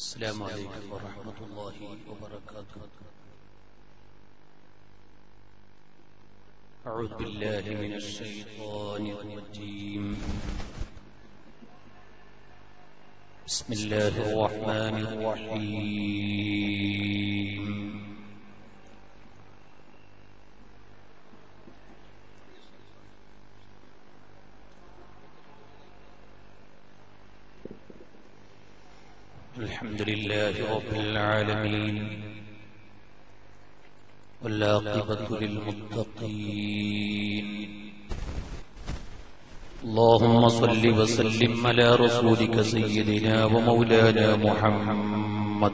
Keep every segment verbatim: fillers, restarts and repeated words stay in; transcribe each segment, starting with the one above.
السلام عليكم ورحمة الله وبركاته. أعوذ بالله من الشيطان الرجيم. بسم الله الرحمن الرحيم. الحمد لله رب العالمين والعاقبة للمتقين. اللهم صل وسلم على رسولك سيدنا ومولانا محمد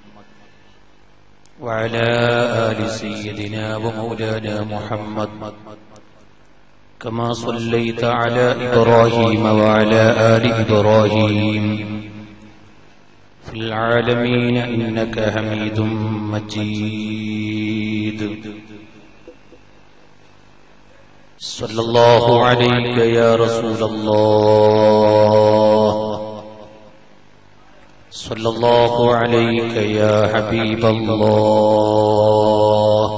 وعلى آل سيدنا ومولانا محمد كما صليت على إبراهيم وعلى آل إبراهيم في العالمين إنك حميد مجيد. صلى الله عليك يا رسول الله، صلى الله عليك يا حبيب الله،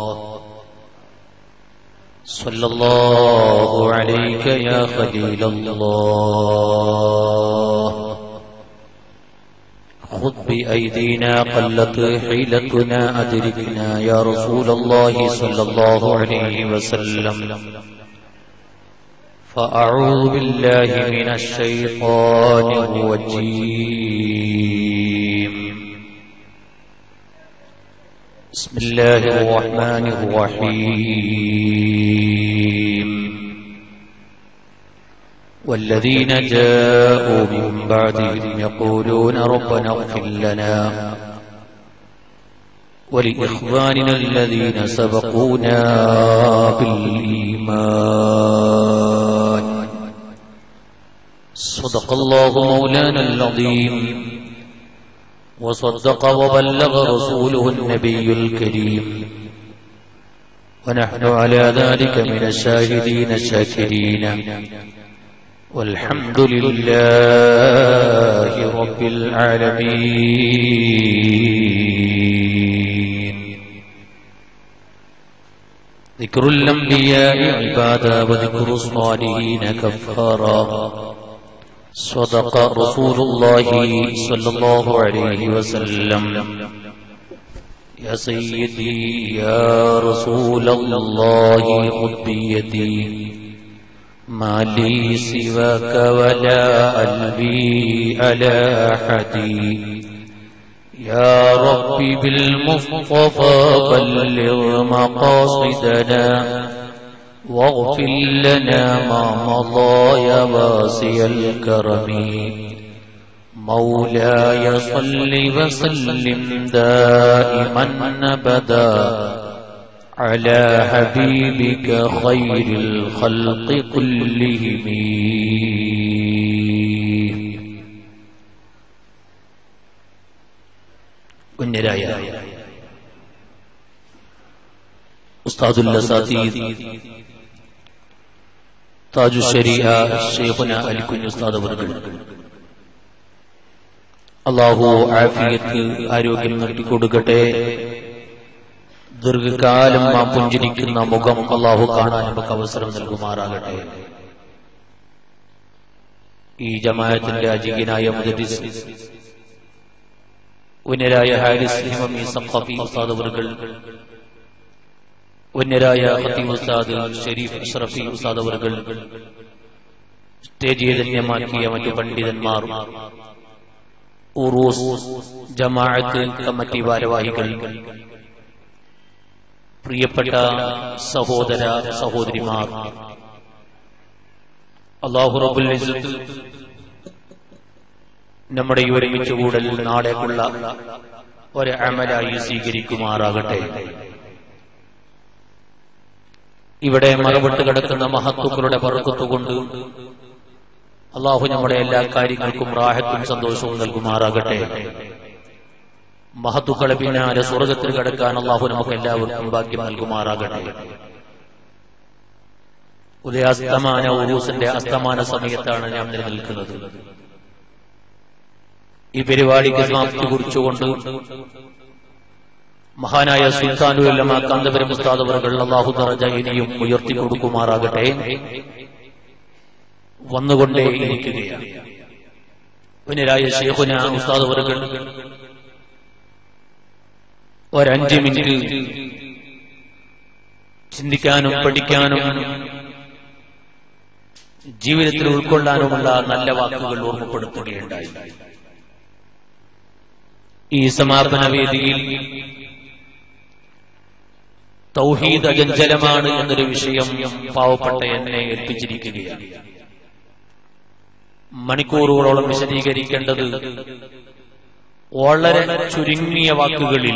صلى الله عليك يا خليل الله. خذ بأيدينا قلت حيلتنا أدركنا يا رسول الله صلى الله عليه وسلم. فأعوذ بالله من الشيطان الرجيم. بسم الله الرحمن الرحيم. والذين جاءوا من بعدهم يقولون ربنا اغفر لنا ولإخواننا الذين سبقونا بالإيمان. صدق الله مولانا العظيم وصدق وبلغ رسوله النبي الكريم، ونحن على ذلك من الشاهدين الشاكرين، والحمد لله رب العالمين. ذكر الأنبياء عبادا وذكر الصالحين كفارا. صدق رسول الله صلى الله عليه وسلم. يا سيدي يا رسول الله خذ بيدي ما لي سواك ولا قلبي على أحدي. يا ربي بالمصطفى بلغ مقاصدنا واغفر لنا ما مضى يا واسع الكرم. مولاي صل وسلم دائما أبدا على حبيبك خير الخلق كلهم. ഉന്നരായ ഉസ്താദുൽ അസാതീദ് താജു ശരീഅ ശൈഖുന അലിക്കുഞ്ഞ് ഉസ്താദ് അവர்கள் അല്ലാഹു ആഫിയത്ത് ആരോഗ്യം നൽകി കൊടുക്കട്ടെ. ദീർഘകാലം ആ പുഞ്ചിരിക്കുന്ന മുഖം അല്ലാഹു കാണാൻ നമുക്ക് അവസരം നൽകുമാറാകട്ടെ. ഈ ജമാഅത്തിന്റെ അജീകനായ മുദരിസ് ഉന്നരായ ഹാരിസ് ഹിമമി സഖാഫി ഉസ്താദ് അവர்கள், ഉന്നരായ ഖത്തീബ് ഉസ്താദ് ഷരീഫ് അഷ്റഫി ഉസ്താദ് അവர்கள், സ്റ്റേജിൽ ധന്യമാക്കിയ മറ്റു പണ്ഡിതന്മാർ, ഉറൂസ് ജമാഅത്ത് കമ്മിറ്റി ഭാരവാഹികൾ, പ്രിയപ്പെട്ട സഹോദര സഹോദരിമാർ, അല്ലാഹു റബ്ബുൽ ഇസ്സത്ത് നമ്മുടെ ഈ ഒരുമിച്ച് കൂടൽ നാളേക്കുള്ള ഒരു അമലായി സ്വീകരിക്കുമാറാകട്ടെ. ഇവിടെ മറവിട്ട് കിടക്കുന്ന മഹത്തുക്കളുടെ ബർക്കത്തുകൊണ്ട് അല്ലാഹു നമ്മുടെ എല്ലാ കാര്യങ്ങൾക്കും റാഹത്തും സന്തോഷവും നൽകുമാറാകട്ടെ. മഹത്തുക്കളെ പിന്നാലെ സ്വർഗത്തിൽ കടക്കാൻ അല്ലാഹു നമുക്ക് എല്ലാവർക്കും ഭാഗ്യം നൽകുമാറാകട്ടെ. ഉദയാസ്തമാന ഉറൂസിന്റെ അസ്തമാന സമയത്താണ് ഞാൻ നിലനിൽക്കുന്നത്. ഈ പരിപാടിക്ക് സമാപ്തി കുറിച്ചുകൊണ്ട് മഹാനായ സുൽത്താനുൽ ഉലമാ കാന്തപുരം ഉസ്താദ് അവറുകൾ അല്ലാഹു ദറജ ഇനിയും ഉയർത്തി കൊടുക്കുമാറാകട്ടെ വന്നുകൊണ്ടേ ഇരിക്കുകയാണ്. വനിരായ ശൈഖുന ഉസ്താദ് അവറുകൾ ഒരഞ്ച് മിനിറ്റ് ചിന്തിക്കാനും പഠിക്കാനും ജീവിതത്തിൽ ഉൾക്കൊള്ളാനുമുള്ള നല്ല വാക്കുകൾ ഓർമ്മപ്പെടുത്തുകയുണ്ടായി. ഈ സമാപന വേദിയിൽ തൗഹീദ് അജഞ്ചലമാണ് എന്നൊരു വിഷയം പാവപ്പെട്ട എന്നെ ഏൽപ്പിച്ചിരിക്കുകയാണ്. മണിക്കൂറുകളോളം വിശദീകരിക്കേണ്ടത് വളരെ ചുരുങ്ങിയ വാക്കുകളിൽ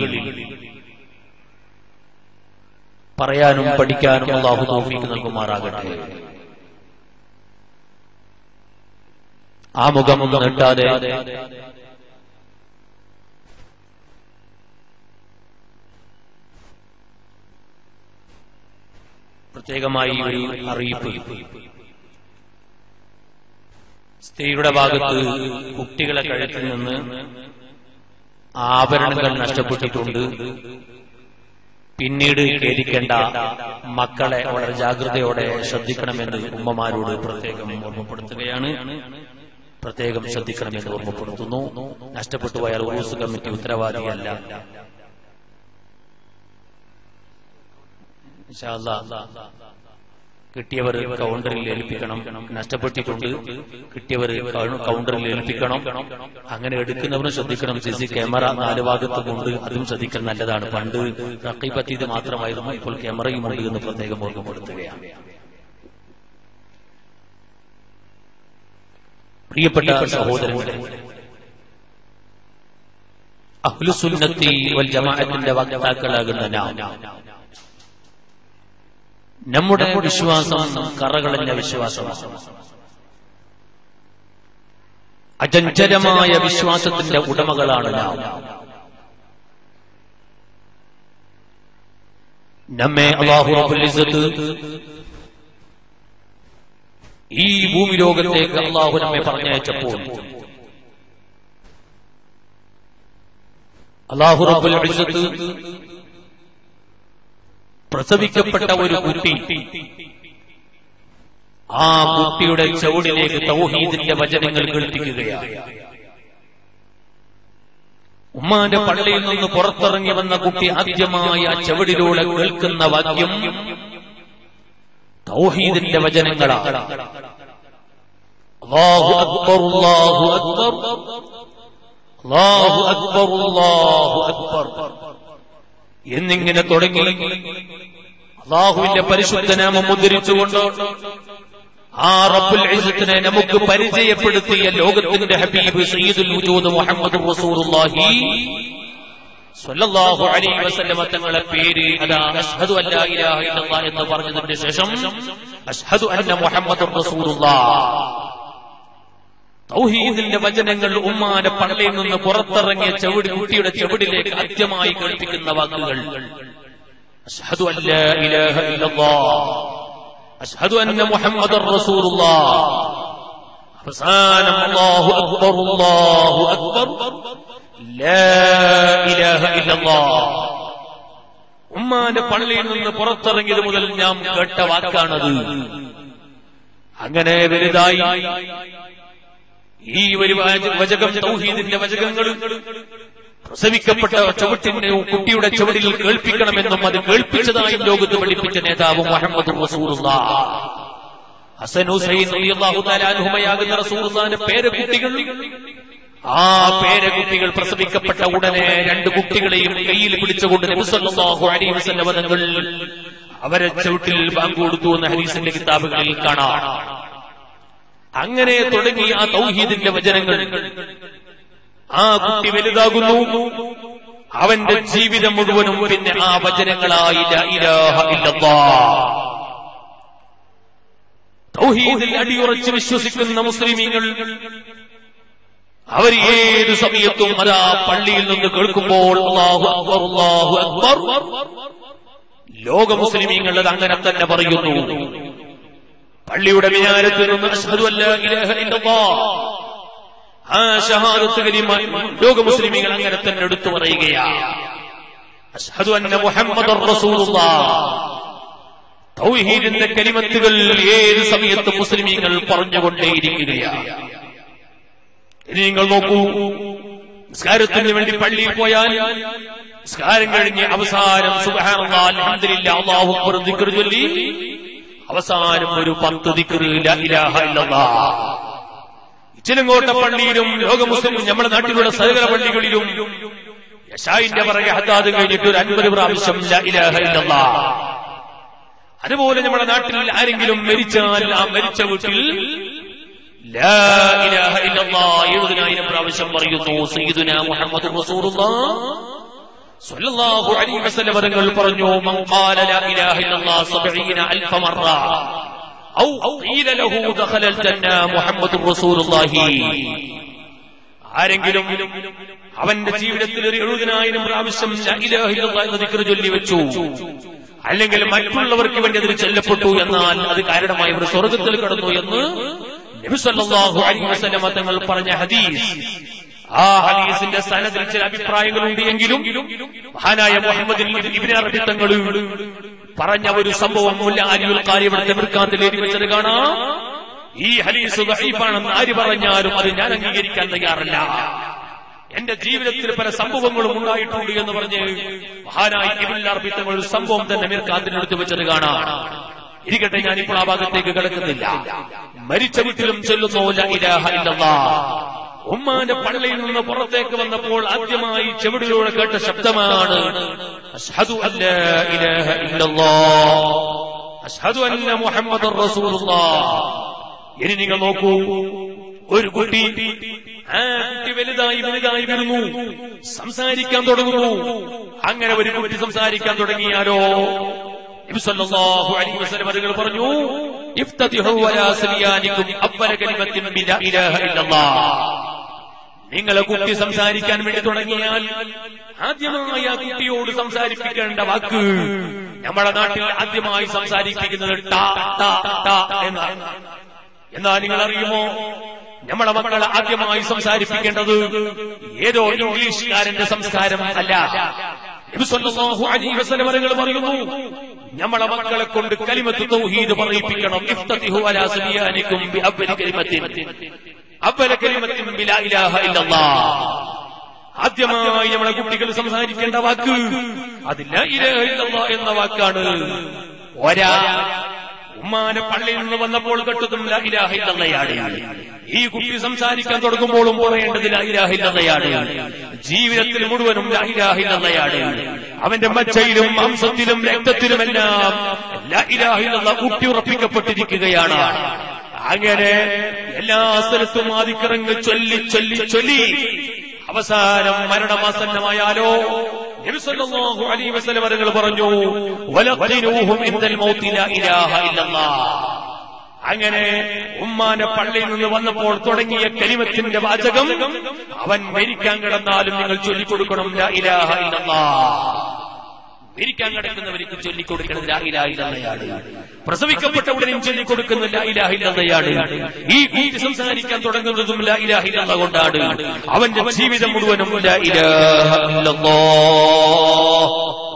പറയാനും പഠിക്കാനും അല്ലാഹു തൗഫീഖ് നൽകുമാറാകട്ടെ. ആമുഖം നീട്ടാതെ പ്രത്യേകമായി ഒരു അറിയിപ്പ്. സ്ത്രീയുടെ ഭാഗത്ത് കുട്ടികളെ കഴുത്തിൽ നിന്ന് ആഭരണങ്ങൾ നഷ്ടപ്പെട്ടിട്ടുണ്ട്. പിന്നീട് ഖേദിക്കേണ്ട മക്കളെ വളരെ ജാഗ്രതയോടെ ശ്രദ്ധിക്കണമെന്ന് ഉമ്മമാരോട് പ്രത്യേകം ഓർമ്മപ്പെടുത്തുകയാണ്. പ്രത്യേകം ശ്രദ്ധിക്കണമെന്ന് ഓർമ്മപ്പെടുത്തുന്നു. നഷ്ടപ്പെട്ടു പോയാൽ ഉറൂസ് കമ്മിറ്റി ഉത്തരവാദിയല്ല. ഇൻഷാ അല്ലാഹ് കിട്ടിയവർ കൗണ്ടറിൽ ഏൽപ്പിക്കണം. നഷ്ടപ്പെട്ടിട്ടുണ്ട്, കിട്ടിയവർ കൗണ്ടറിൽ ഏൽപ്പിക്കണം. അങ്ങനെ എടുക്കുന്നവരും ശ്രദ്ധിക്കണം. സി സി ക്യാമറ നാല് ഭാഗത്തുമുണ്ട്, അതും ശ്രദ്ധിക്കൽ നല്ലതാണ്. പണ്ട് റഖീബത്ത് മാത്രമായിരുന്നു, ഇപ്പോൾ ക്യാമറയും ഉണ്ട് എന്ന് പ്രത്യേകം ഓർമ്മപ്പെടുത്തുകയാണ്. പ്രിയപ്പെട്ട സഹോദരങ്ങളെ, അഹ്ലുസുന്നത്തി വൽ ജമാഅത്തിന്റെ വക്താക്കളാകുന്ന നാം നമ്മുടെ വിശ്വാസം കറകളഞ്ഞ വിശ്വാസമാണ്. അചഞ്ചലമായ വിശ്വാസത്തിന്റെ ഉടമകളാണ് നാം. നമ്മെ അല്ലാഹു റബ്ബുൽ ഇസ്സത്ത് ഈ ഭൂമി ലോകത്തേക്ക് അല്ലാഹു നമ്മെ പറഞ്ഞയച്ചപ്പോൾ അല്ലാഹു റബ്ബുൽ ഇസ്സത്ത് പ്രസവിക്കപ്പെട്ട ഒരു കുട്ടി, ആ കുട്ടിയുടെ ചുവടിലേക്ക് തൗഹീദിന്റെ വചനങ്ങൾ കേൾപ്പിക്കുകയാണ്. ഉമ്മാന്റെ പള്ളിയിൽ നിന്ന് പുറത്തിറങ്ങി വന്ന കുട്ടി ആദ്യമായി ആ ചുവടിലൂടെ കേൾക്കുന്ന വാക്യം തൗഹീദിന്റെ വചനങ്ങളാണ്. അല്ലാഹു അക്ബർ അല്ലാഹു അക്ബർ അല്ലാഹു അക്ബർ അല്ലാഹു അക്ബർ എന്നിങ്ങനെ തുടങ്ങി അല്ലാഹുവിന്റെ പരിശുദ്ധനാമം ഉദ്ധരിച്ചുകൊണ്ട് ആ റബ്ബുൽ ഇസ്സത്തിനെ നമുക്ക് പരിചയപ്പെടുത്തിയ ലോകത്തിന്റെ ഹബീബ് സയ്യിദുൽ വജൂദ് മുഹമ്മദ് റസൂലുള്ളാഹി സ്വല്ലല്ലാഹു അലൈഹി വസല്ലം തങ്ങളുടെ പേര് അതാ അഷ്ഹദു അല്ലാ ഇലാഹ ഇല്ലല്ലാഹ് എന്ന് പറഞ്ഞതിന് ശേഷം അഷ്ഹദു അന്ന മുഹമ്മദുർ റസൂലുള്ളാഹ് തൗഹീദിന്റെ വചനങ്ങൾ ഉമ്മാന്റെ പള്ളിയിൽ നിന്ന് പുറത്തിറങ്ങിയ ചവിടി കുട്ടിയുടെ ചവിടിലേക്ക് ആദ്യമായി കേൾപ്പിക്കുന്ന വാക്കുകൾ അഷ്ഹദു അല്ലാ ഇലാഹ ഇല്ലല്ലാഹ് അഷ്ഹദു അന്ന മുഹമ്മദർ റസൂലുള്ളാഹ്. അവസാനം അല്ലാഹു അക്ബർ അല്ലാഹു അക്ബർ ലാ ഇലാഹ ഇല്ലല്ലാഹ്. ഉമ്മാന്റെ പള്ളിയിൽ നിന്ന് പുറത്തിറങ്ങിയത് മുതൽ ഞാൻ കേട്ട വാക്കാണത്. അങ്ങനെ വലുതായി ഈ ഒരു വചകം തൗഹീദിന്റെ വചകങ്ങൾ പ്രസവിക്കപ്പെട്ട ചുവട്ടിന്റെ കുട്ടിയുടെ ചുവടിൽ കേൾപ്പിക്കണമെന്നും അത് കേൾപ്പിച്ചതായും ലോകത്ത് പഠിപ്പിച്ച നേതാവ് മുഹമ്മദ് റസൂലുള്ളാഹ്. ഹസൻ ഹുസൈൻ റളിയല്ലാഹു തആല അൻഹുമയാകുന്ന റസൂലുള്ളാഹിന്റെ പേരക്കുട്ടികൾ, ആ പേരക്കുട്ടികൾ പ്രസവിക്കപ്പെട്ട ഉടനെ രണ്ട് കുട്ടികളെയും കയ്യിൽ പിടിച്ചുകൊണ്ട് നബി സല്ലല്ലാഹു അലൈഹി വസല്ലം തങ്ങൾ അവരെ ചുവട്ടിൽ ബാങ്ക് കൊടുത്തു എന്ന ഹദീസിന്റെ കിതാബുകളിൽ കാണാം. അങ്ങനെ തുടങ്ങി ആ തൗഹീദിന്റെ വചനങ്ങൾ. ആ കുട്ടി വലുതാകുന്നു, അവന്റെ ജീവിതം മുഴുവനും പിന്നെ ആ വചനങ്ങളായി ലാ ഇലാഹ ഇല്ലല്ലാഹ്. തൗഹീദിൽ അടിയുറച്ച് വിശ്വസിക്കുന്ന മുസ്ലിമീങ്ങൾ അവർ ഏത് സമയത്തും അതാ പള്ളിയിൽ നിന്ന് കേൾക്കുമ്പോൾ അല്ലാഹു അക്ബർ അല്ലാഹു അക്ബർ, ലോക മുസ്ലിമീങ്ങൾ അത് അങ്ങനെ തന്നെ പറയുന്നു. പള്ളിയുടെ മിനാരത്തിൽ നിന്ന് അഷ്ഹദു അല്ലാ ഇലാഹ ഇല്ലല്ലാഹ്, ആ ഷഹാദത്ത് കലിമ ലോക മുസ്ലിമീങ്ങൾ അങ്ങനെ തന്നെ എടുത്തു പറയുകയാണ്. അശ്ഹദു അന്ന മുഹമ്മദർ റസൂലുള്ളാഹ്. തൗഹീദിന്റെ കലിമത്തുകൾ ഏത് സമയത്തും മുസ്ലിമീങ്ങൾ പറഞ്ഞുകൊണ്ടേയിരിക്കുകയാണ്. ഇനി നിങ്ങൾ നോക്കൂ, നിസ്കാരത്തിന് വേണ്ടി പള്ളിയിൽ പോയാൽ നിസ്കാരം കഴിഞ്ഞ് അവസാനം സുബ്ഹാനല്ലാഹ് അൽഹംദുലില്ലാഹ് അല്ലാഹു അക്ബർ ദിക്ർ ചൊല്ലി അവസാനം ഒരു പത്ത് ദിക്ർ ലാ ഇലാഹ ഇല്ലല്ലാഹ്. ചിലങ്കോട്ട പള്ളിയിലും ലോക മുസ്ലിം നമ്മുടെ നാട്ടിലുള്ള സകല പള്ളികളിലും യശായിന്റെ പറയ ഹദാദ് കഴിഞ്ഞിട്ട് ഒരു അൻപത് പ്രാവശ്യം ലാ ഇലാഹ ഇല്ലല്ലാഹ്. അതുപോലെ നമ്മുടെ നാട്ടിൽ ആരെങ്കിലും മരിച്ചാൽ ആ മരിച്ച വീട്ടിൽ ലാ ഇലാഹ ഇല്ലല്ലാഹ് എഴുപതിനായിരം പ്രാവശ്യം പറയുന്നു. സയ്യിദുനാ മുഹമ്മദുർ റസൂലുള്ളാഹ് സ്വല്ലല്ലാഹു അലൈഹി വസല്ലം തങ്ങൾ പറഞ്ഞു, മൻ ഖാല ലാ ഇലാഹ ഇല്ലല്ലാഹ് സബഈന അൽഫ മറ ഔ ഖീല ലഹു ദഖലൽ ജന്ന മുഹമ്മദുർ റസൂലുള്ളാഹി. ആരെങ്കിലും അവന്റെ ജീവിതത്തിൽ ഒരു എഴുപതിനായിരം പ്രാവശ്യം ലാ ഇലാഹ ഇല്ലല്ലാഹ് എന്ന ദിക്ർ ചൊല്ലി വെച്ചു, അല്ലെങ്കിൽ മറ്റുള്ളവർക്ക് വേണ്ടി അതിൽ ചൊല്ലപ്പെട്ടു, എന്നാൽ അത് കാരണമായി അവർ സ്വർഗ്ഗത്തിൽ കടന്നു എന്ന് നബി സല്ലല്ലാഹു അലൈഹി വസല്ലം തങ്ങൾ പറഞ്ഞ ഹദീസ്. ആ ഹദീസിന്റെ സനദിൽ ചില അഭിപ്രായങ്ങളുണ്ട് എങ്കിലും മഹാനായ മുഹമ്മദ് ഇബ്നു അറബി തങ്ങൾ പറഞ്ഞ ഒരു സംഭവം മുല്ല അലിയുൽ ഖാരി ഇവിടുത്തെ മിർകാത്തിൽ എഴുതി വെച്ചത് കാണാം. ഈ ഹദീസ് ദഈഫാണെന്ന് ആര് പറഞ്ഞാലും അത് ഞാൻ അംഗീകരിക്കാൻ തയ്യാറല്ല. എന്റെ ജീവിതത്തിൽ പല സംഭവങ്ങളും ഉണ്ടായിട്ടുണ്ട് എന്ന് പറഞ്ഞ് മഹാനായ ഇബ്നു അറബി തങ്ങൾ ഒരു സംഭവം തന്നെ മിർകാത്തിൽ എടുത്തു വെച്ചത് കാണാം. ഇരിക്കട്ടെ, ഞാനിപ്പോൾ ആ ഭാഗത്തേക്ക് കിടക്കുന്നില്ല. മരിച്ച വീട്ടിലും ചൊല്ലുന്നു ലാ ഇലാഹ ഇല്ലല്ലാഹ്. ഉമ്മാന്റെ പള്ളിയിൽ നിന്ന് പുറത്തേക്ക് വന്നപ്പോൾ ആദ്യമായി ചെവിടിലൂടെ കേട്ട ശബ്ദമാണ് അശ്ഹദു അല്ലാ ഇലാഹ ഇല്ലല്ലാഹ് അശ്ഹദു അന്ന മുഹമ്മദർ റസൂലുള്ളാഹ്. ഇനി നിങ്ങൾ നോക്കൂ, ഒരു കുട്ടി ആ കുട്ടി വലുതായി വലുതായി വരുന്നു, സംസാരിക്കാൻ തുടങ്ങുന്നു. അങ്ങനെ ഒരു കുട്ടി സംസാരിക്കാൻ തുടങ്ങിയാലോ നബി സല്ലല്ലാഹു അലൈഹി വസല്ലം തങ്ങൾ പറഞ്ഞു, ഇഫ്തതിഹു വലാ സലിയാനികും അവ്വല കലിമത്തിൻ ബിലാ ഇലാഹ ഇല്ലല്ലാഹ്. നിങ്ങളെ കുട്ടി സംസാരിക്കാൻ വേണ്ടി തുടങ്ങിയാൽ ആദ്യമായി ആ കുട്ടിയോട് സംസാരിപ്പിക്കേണ്ട വാക്ക് നമ്മുടെ നാട്ടിൽ ആദ്യമായി സംസാരിപ്പിക്കുന്നത് ടാ ടാ ടാ എന്നാണ്. എന്നാൽ നിങ്ങൾ അറിയുമോ, നമ്മുടെ മക്കളെ ആദ്യമായി സംസാരിപ്പിക്കേണ്ടത് ഏതോ ഇംഗ്ലീഷുകാരന്റെ സംസ്കാരം അല്ല. നബി സല്ലല്ലാഹു അലൈഹി വസല്ലം തങ്ങൾ പറയുന്നു, നമ്മുടെ മക്കളെ കൊണ്ട് കലിമത്ത് തൗഹീദ് പറയിപ്പിക്കണം. ഇഫ്തതിഹു അലാ സലിയാനികും ബി അവ്വലി കലിമത്തിൻ അവ്വല കലിമത്തിൻ ബിലാ ഇലാഹ ഇല്ലല്ലാഹ്. ആദ്യമായി നമ്മുടെ കുട്ടികൾ സംസാരിക്കേണ്ട വാക്ക് അത് ലാ ഇലാഹ ഇല്ലല്ലാഹ് എന്ന വാക്കാണ്. ഒരാ ഉമ്മാനെ പള്ളിയിൽ നിന്ന് വന്നപ്പോൾ കേട്ടതും ലാ ഇലാഹ ഇല്ലല്ലാഹയാണ്. ഈ കുട്ടി സംസാരിക്കാൻ തുടങ്ങുമ്പോഴും പറയേണ്ടത് ലാ ഇലാഹ ഇല്ലല്ലാഹയാണ്. ജീവിതത്തിൽ മുഴുവനും ലാ ഇലാഹ ഇല്ലല്ലാഹയാണ്. അവന്റെ മജ്ജയിലും മാംസത്തിലും രക്തത്തിലുമെല്ലാം ലാ ഇലാഹ ഇല്ലല്ലാഹ് ഊട്ടിയുറപ്പിക്കപ്പെട്ടിരിക്കുകയാണ്. അങ്ങനെ എല്ലാ സ്ഥലത്തും ആദിക്കറങ്ങൾ ചൊല്ലി ചൊല്ലി ചൊല്ലി അവസാനം മരണമാസന്നമായാലോ നബി സല്ലല്ലാഹു അലൈഹി വസല്ലം തങ്ങൾ പറഞ്ഞു, വലഖിനൂഹും ഇൻദൽ മൗതി ലാ ഇലാഹ ഇല്ലല്ലാഹ്. അങ്ങനെ ഉമ്മാന്റെ പള്ളിയിൽ നിന്ന് വന്നപ്പോൾ തുടങ്ങിയ കലിമത്തിന്റെ വാചകം അവൻ മരിക്കാൻ കിടന്നാലും നിങ്ങൾ ചൊല്ലിക്കൊടുക്കണം ലാ ഇലാഹ ഇല്ലല്ലാഹ്. മരിക്കാൻ കിടക്കുന്നവർക്ക് ചൊല്ലിക്കൊടുക്കുന്നത് ലാ ഇലാഹ ഇല്ലല്ലാഹയാണ്. പ്രസവിക്കപ്പെട്ട ഉടനെയും ചൊല്ലിക്കൊടുക്കുന്നത് ലാ ഇലാഹ ഇല്ലല്ലാഹയാണ്. ഈ കുട്ടി സംസാരിക്കാൻ തുടങ്ങുന്നതും ലാ ഇലാഹ ഇല്ലല്ലാഹ് കൊണ്ടാണ്. അവന്റെ ജീവിതം മുഴുവനും ലാ ഇലാഹ ഇല്ലല്ലാഹ്.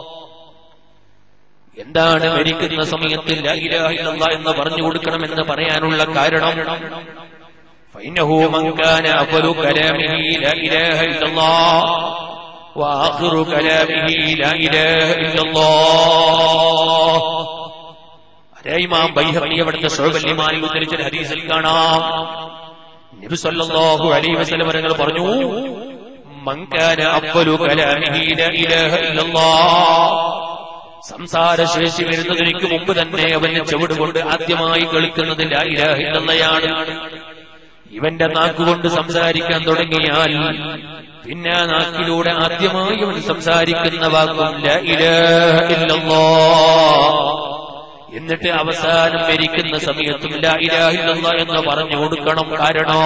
എന്താണ് മരിക്കുന്ന സമയത്ത് ലാ ഇലാഹ ഇല്ലല്ലാഹ് എന്ന് പറഞ്ഞു കൊടുക്കണമെന്ന് പറയാനുള്ള കാരണം, ഫഇന്നഹു മൻ കാന അവ്വലു കലാമിഹി ലാ ഇലാഹ ഇല്ലല്ലാഹ് വആഖിറു കലാമിഹി ലാ ഇലാഹ ഇല്ലല്ലാഹ്. ഇമാം ബൈഹഖി അവിടുത്തെ ശുഅബുൽ ഈമാനിൽ ഉദ്ധരിച്ച ഹദീസിൽ കാണാം, നബി സല്ലല്ലാഹു അലൈഹി വസല്ലം തങ്ങൾ പറഞ്ഞു, മൻ കാന അവ്വലു കലാമിഹി ലാ ഇലാഹ ഇല്ലല്ലാഹ്. സംസാരശേഷി വരുന്നതിന് മുമ്പ് തന്നെ അവന്റെ ചുവടുകൊണ്ട് ആദ്യമായി കേൾക്കുന്നത് ലാ ഇലാഹ ഇല്ലല്ലാഹയാണ്. ഇവന്റെ നാക്കുകൊണ്ട് സംസാരിക്കാൻ തുടങ്ങിയാൽ പിന്നെ ആ നാക്കിലൂടെ ആദ്യമായി അവൻ സംസാരിക്കുന്ന വാക്കും ലാ ഇലാഹ ഇല്ലല്ലാഹ്. എന്നിട്ട് അവസാനം മരിക്കുന്ന സമയത്തും ലാ ഇലാഹ ഇല്ലല്ലാഹ് എന്ന് പറഞ്ഞു കൊടുക്കണം. കാരണം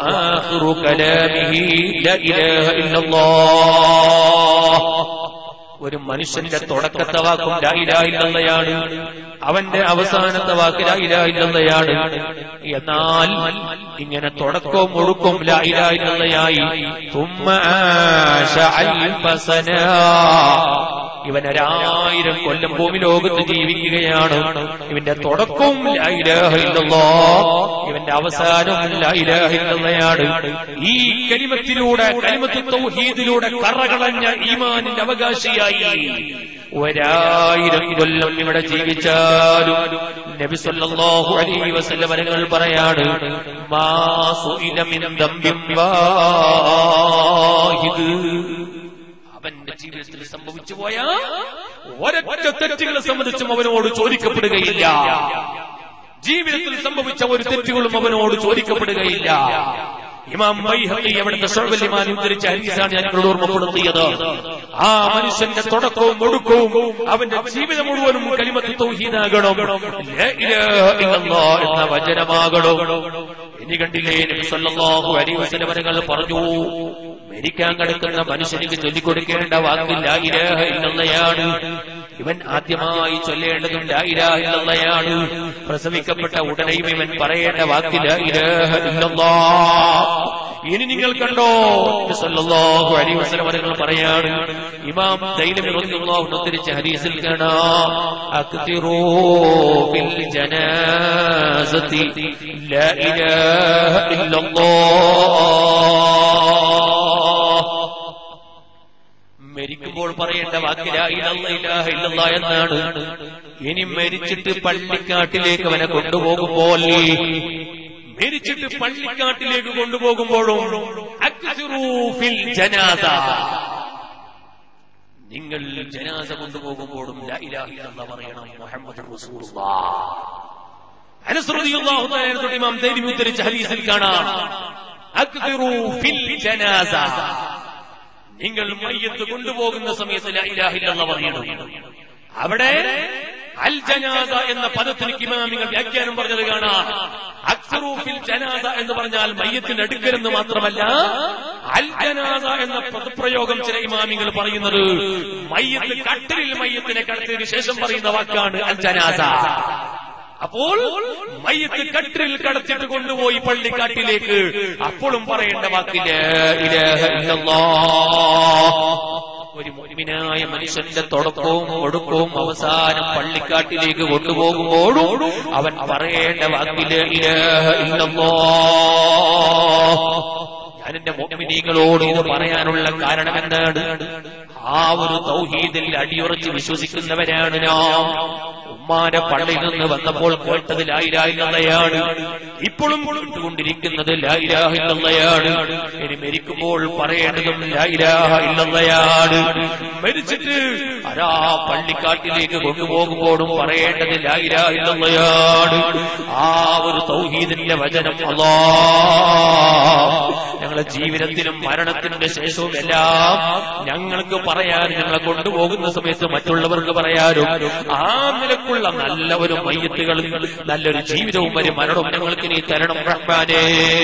വആഖിറു കലാമിഹി ലാ ഇലാഹ ഇല്ലല്ലാഹ്. ഒരു മനുഷ്യന്റെ തുടക്കത്തെ വാക്കും ലാ ഇലാഹ ഇല്ലല്ലാഹയാണ്, അവന്റെ അവസാനത്തെ വാക്ക് ലാ ഇലാഹ ഇല്ലല്ലാഹയാണ്. എന്നാൽ ഇങ്ങനെ തുടക്കവും ഒടുക്കവും ലാ ഇലാഹ ഇല്ലല്ലാഹയായി തുമ്മ ആശ അൽഫസന, ഇവൻ ഒരായിരം കൊല്ലം ഭൂമി ലോകത്ത് ജീവിക്കുകയാണ്. ഇവന്റെ തുടക്കവും ലാ ഇലാഹ ഇല്ലല്ലാഹ്, ഇവന്റെ അവസാനവും ലാ ഇലാഹ ഇല്ലല്ലാഹയാണ്. ഈ കലിമത്തിലൂടെ, കലിമത്തു തൗഹീദിലൂടെ കറകളഞ്ഞ ഈമാനിന്റെ അവകാശിയായി ഒരായിരം കൊല്ലം ഇവിടെ ജീവിച്ചാലും നബി സല്ലല്ലാഹു അലൈഹി വസല്ലം തങ്ങൾ പറയാണ്, മാ സുഇല മിൻ ദംബിൻ വാഹിദ്, അവന്റെ ജീവിതത്തിൽ സംഭവിച്ചു പോയ ഒരൊറ്റ തെറ്റുകളെ സംബന്ധിച്ചും അവനോട് ചോദിക്കപ്പെടുകയില്ല. ജീവിതത്തിൽ സംഭവിച്ച ഒരു തെറ്റുകളും അവനോട് ചോദിക്കപ്പെടുകയില്ല. ഇമാം ബൈഹഖി അവിടുത്തെ ശുഅബുൽ ഈമാൻ ഉദ്ധരിച്ച ഹദീസാണ് ഞാൻ നിങ്ങളോട് ഓർമ്മപ്പെടുത്തിയത്. ആ മനുഷ്യന്റെ തുടക്കവും ഒടുക്കവും അവന്റെ ജീവിതം മുഴുവനും കലിമത്ത് തൗഹീദാകണം, ലാ ഇലാഹ ഇല്ലല്ലാഹ് എന്ന വചനമാകണം. ഇനി കണ്ടില്ലേ, നബി സല്ലല്ലാഹു അലൈഹി വസല്ലം തങ്ങൾ പറഞ്ഞു, മരിക്കാൻ കിടക്കുന്ന മനുഷ്യനിക്ക് ചൊല്ലിക്കൊടുക്കേണ്ട വാക്ക് ലാ ഇലാഹ ഇല്ലല്ലാഹയാണ്. ഇവൻ ആദ്യമായി ചൊല്ലേണ്ടതും ലാ ഇലാഹ ഇല്ലല്ലാഹയാണ്. പ്രസവിക്കപ്പെട്ട ഉടനെയും ഇവൻ പറയേണ്ട വാക്ക് ലാ ഇലാഹ ഇല്ലല്ലാഹ്. ഇനി നിങ്ങൾ കണ്ടോ, നബി സല്ലല്ലാഹു അലൈഹി വസല്ലം തങ്ങൾ പറയാണ്, ഇമാം ദൈലമി റളിയല്ലാഹു അൻഹു ഉദ്ധരിച്ച ഹദീസിൽ കാണാം, അക്തിറൂ ഫിൽ ജനാസതി ലാ ഇലാഹ ഇല്ലല്ലാഹ്. മരിക്കുമ്പോൾ പറയേണ്ട വാക്ക് ലാ ഇലാഹ ഇല്ലല്ലാഹ് എന്നാണ്. ഇനി മരിച്ചിട്ട് പള്ളിക്കാട്ടിലേക്ക് അവനെ കൊണ്ടുപോകുമ്പോൾ, മരിച്ചിട്ട് പള്ളിക്കാട്ടിലേക്ക് കൊണ്ടുപോകുമ്പോഴും അക്സിറൂ ഫിൽ ജനാസ, നിങ്ങൾ ജനാസ കൊണ്ടുപോകുമ്പോഴും ലാ ഇലാഹ ഇല്ലല്ലാഹ് പറയണം, മുഹമ്മദുർ റസൂലുള്ളാഹ്. അനസ് റളിയല്ലാഹു തആല തൊട്ട് ഇമാം ദൈലമി ഉദ്ധരിച്ച ഹദീസിൽ കാണാം, അക്സിറൂ ഫിൽ ജനാസ, നിങ്ങൾ മയ്യത്ത് കൊണ്ടുപോകുന്ന സമയത്ത് ലാ ഇലാഹ ഇല്ലല്ലാഹ് പറയണം. അവിടെ അൽ ജനാസ എന്ന പദത്തിന് ഇമാമിങ്ങൾ വ്യാഖ്യാനം പറഞ്ഞത് കാണാം. അക്സറൂ ഫിൽ ജനാസ എന്ന് പറഞ്ഞാൽ മയ്യത്തിന്റെ അടുക്കലെന്ന് മാത്രമല്ല, അൽ ജനാസ എന്ന പദപ്രയോഗം ചില ഇമാമിങ്ങൾ പറയുന്നത് മയ്യത്ത് കട്ടിലിൽ മയ്യത്തിനെ കടത്തിയതിനു ശേഷം പറയുന്ന വാക്കാണ് അൽ ജനാസ. അപ്പോൾ മയ്യത്ത് കട്ടിലിൽ കടത്തിട്ട് കൊണ്ടുപോയി പള്ളിക്കാട്ടിലേക്ക്, അപ്പോഴും പറയേണ്ട വാക്ക് ലാ ഇലാഹ ഇല്ലല്ലാഹ്. ഒരു മുഅ്മിനായ മനുഷ്യന്റെ തുടക്കവും ഒടുക്കവും അവസാനം പള്ളിക്കാട്ടിലേക്ക് കൊണ്ടുപോകുമ്പോഴും അവൻ പറയേണ്ട വാക്ക് ലാ ഇലാഹ ഇല്ലല്ലാഹ്. ഞാൻ എന്റെ മുഅ്മിനീങ്ങളോട് ഇത് പറയാനുള്ള കാരണം എന്താണ്? ആ ഒരു തൗഹീദിൽ അടിയുറച്ച് വിശ്വസിക്കുന്നവരാണ് നാം. ഉമ്മാന്റെ പള്ളിയിൽ നിന്ന് വന്നപ്പോൾ കേട്ടത് ലാ ഇലാഹ ഇല്ലല്ലാഹയാണ്, ഇപ്പോഴും കേട്ടുകൊണ്ടിരിക്കുന്നത് ലാ ഇലാഹ ഇല്ലല്ലാഹയാണ്. ഇനി മരിക്കുമ്പോൾ പറയേണ്ടതും ലാ ഇലാഹ ഇല്ലല്ലാഹയാണ്. മരിച്ചിട്ട് അരാ പള്ളിക്കാട്ടിലേക്ക് കൊണ്ടുപോകുമ്പോഴും പറയേണ്ടത് ലാ ഇലാഹ ഇല്ലല്ലാഹയാണ്. ആ ഒരു തൗഹീദിന്റെ വചനം അല്ലാഹ് ഞങ്ങളെ ജീവിതത്തിലും മരണത്തിന്റെ ശേഷവും എല്ലാം ഞങ്ങൾക്ക് പറയാൻ, ഞങ്ങളെ കൊണ്ടുപോകുന്ന സമയത്ത് മറ്റുള്ളവർക്ക് പറയാനും, ആ നിലക്കുള്ള നല്ലവരും മയ്യത്തുകളും നല്ലൊരു ജീവിതവും ഒരു മരണവും ഞങ്ങൾക്ക് നീ തരണം റഹ്മാനേ.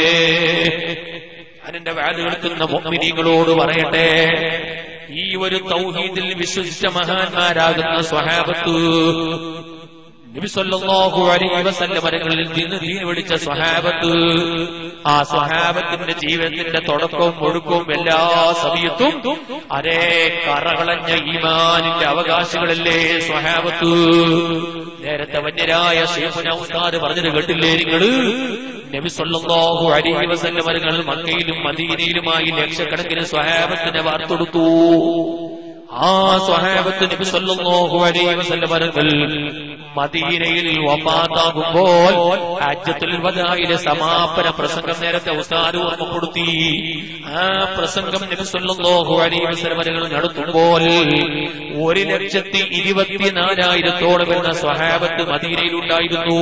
ഞാൻ എന്റെ വാത് കേൾക്കുന്ന മുഅ്മിനീങ്ങളോട് പറയട്ടെ, ഈ ഒരു തൗഹീദിൽ വിശ്വസിച്ച മഹാന്മാരാകുന്ന സ്വഹാബത്ത്, നബി സല്ലല്ലാഹു അലൈഹി വസല്ലം മരങ്ങളിൽ നിന്ന് ദീൻ പഠിച്ച സ്വഹാബത്ത്, ആ സ്വഹാബത്തിന്റെ ജീവിതത്തിന്റെ തുടക്കവും ഒടുക്കവും എല്ലാ സമയത്തും അരേ കറകളഞ്ഞ ഈമാനിന്റെ അവകാശികളല്ലേ സ്വഹാബത്ത്. നേരത്തെ വന്യരായ ശൈഖുന ഉസ്താദ് പറഞ്ഞത് കേട്ടില്ലേ നിങ്ങൾ? നബി സല്ലല്ലാഹു അലൈഹി വസല്ലം മരങ്ങൾ മക്കയിലും മദീനയിലുമായി ലക്ഷക്കണക്കിന് സ്വഹാബത്തിനെ വാർത്തെടുത്തു. ആ സ്വഹാബത്ത് നബി സല്ലല്ലാഹു അലൈഹി വസല്ലം മരങ്ങൾ മദീനയിൽ വഫാത്താകുമ്പോൾ ഹജ്ജത്തുൽ വദാഇലെ സമാപന പ്രസംഗം നേരത്തെ ഉസ്താദ് ഓർമ്മപ്പെടുത്തി. ആ പ്രസംഗം നബി സല്ലല്ലാഹു അലൈഹി വസല്ലം മരങ്ങൾ നടത്തുമ്പോൾ ഒരു ലക്ഷത്തി ഇരുപത്തിനാലായിരത്തോളം വരുന്ന സ്വഹാബത്ത് മദീനയിലുണ്ടായിരുന്നു.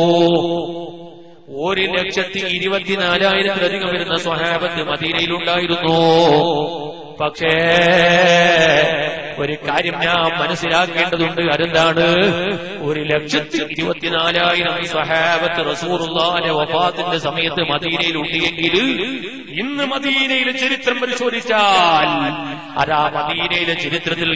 ഒരു ലക്ഷത്തി ഇരുപത്തിനാലായിരത്തിലധികം വരുന്ന സ്വഹാബത്ത് മദീനയിലുണ്ടായിരുന്നു. പക്ഷേ ഒരു കാര്യം ഞാൻ മനസ്സിലാക്കേണ്ടതുണ്ട്. അതെന്താണ്? ഒരു ലക്ഷത്തി ഇരുപത്തിനാലായിരം സ്വഹാബത്ത് റസൂലുള്ളാഹിന്റെ വഫാത്തിന്റെ സമയത്ത് മദീനയിൽ ഉണ്ടെങ്കിൽ ഇന്ന് മദീനയിലെ ചരിത്രം പരിശോധിച്ചാൽ അതാ മദീനയിലെ ചരിത്രത്തിൽ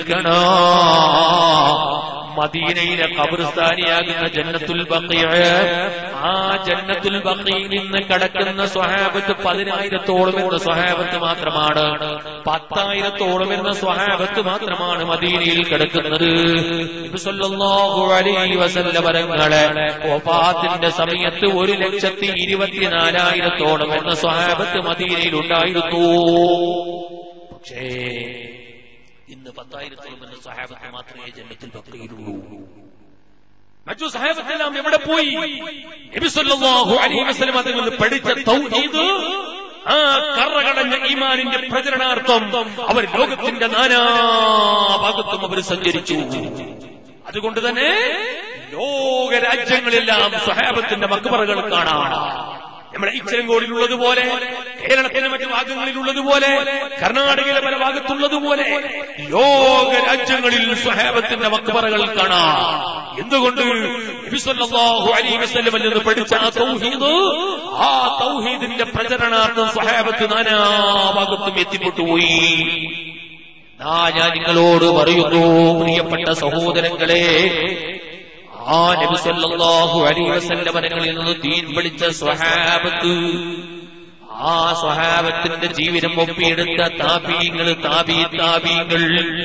കാണാം മദീനയിലെ ഖബർസ്ഥാനിയാകുന്ന ജന്നത്തുൽ ബഖീഅ, ആ ജന്നത്തുൽ ബഖീയിൽ നിന്ന് കടക്കുന്ന സ്വഹാബത്ത് പതിനായിരത്തോളം വരുന്ന സ്വഹാബത്ത് മാത്രമാണ്. പത്തായിരത്തോളം വരുന്ന സ്വഹാബത്ത് മാത്രമാണ് മദീനയിൽ കിടക്കുന്നത്. നബി സല്ലല്ലാഹു അലൈഹി വസല്ലം തങ്ങളെ വഫാത്തിന്റെ സമയത്ത് ഒരു ലക്ഷത്തി ഇരുപത്തിനാലായിരത്തോളം വരുന്ന സ്വഹാബത്ത് മദീനയിൽ ഉണ്ടായിരുന്നു. പക്ഷേ ഇന്ന് പത്തായിരത്തോളം വരുന്ന സ്വഹാബത്ത് മാത്രമേ ജന്നത്തുൽ ബഖീയിലുള്ളൂ. മറ്റു സ്വഹാബത്തെല്ലാം എവിടെ പോയി? നബി സല്ലല്ലാഹു അലൈഹി വസല്ലം തങ്ങൾ പഠിച്ച തൗഹീദ്, ആ കറകളഞ്ഞ ഈമാനിന്റെ പ്രചരണാർത്ഥം അവർ ലോകത്തിന്റെ നാനാഭാഗത്തും അവർ സഞ്ചരിച്ചു. അതുകൊണ്ട് തന്നെ ലോക രാജ്യങ്ങളെല്ലാം സ്വഹാബത്തിന്റെ മക്ബറകൾ കാണാം. നമ്മുടെ ഇച്ചരങ്കോടിലുള്ളതുപോലെ, കേരളത്തിലെ മറ്റു ഭാഗങ്ങളിലുള്ളതുപോലെ, കർണാടകയിലെ പല ഭാഗത്തുള്ളതുപോലെ ലോക രാജ്യങ്ങളിൽ സ്വഹാബത്തിന്റെ മക്ബറകൾ കാണാം. എന്തുകൊണ്ട്? നബി സല്ലല്ലാഹു അലൈഹി വസല്ലം നിന്ന് പഠിച്ച ആ തൗഹീദ്, ആ തൗഹീദിന്റെ പ്രചരണാർത്ഥം സ്വഹാബത്ത് നാനാഭാഗത്തും എത്തിപ്പെട്ടുപോയി. ആ ഞാൻ നിങ്ങളോട് പറയുന്നു പ്രിയപ്പെട്ട സഹോദരങ്ങളെ, ആ നബി സല്ലല്ലാഹു അലൈഹി വസല്ലം തങ്ങളിൽ നിന്ന് ദീൻ പഠിച്ച സ്വഹാബത്ത്, ആ സ്വഹാബത്തിന്റെ ജീവിതം ഒപ്പിയെടുത്ത താബീങ്ങൾ, താബീ താബീങ്ങൾ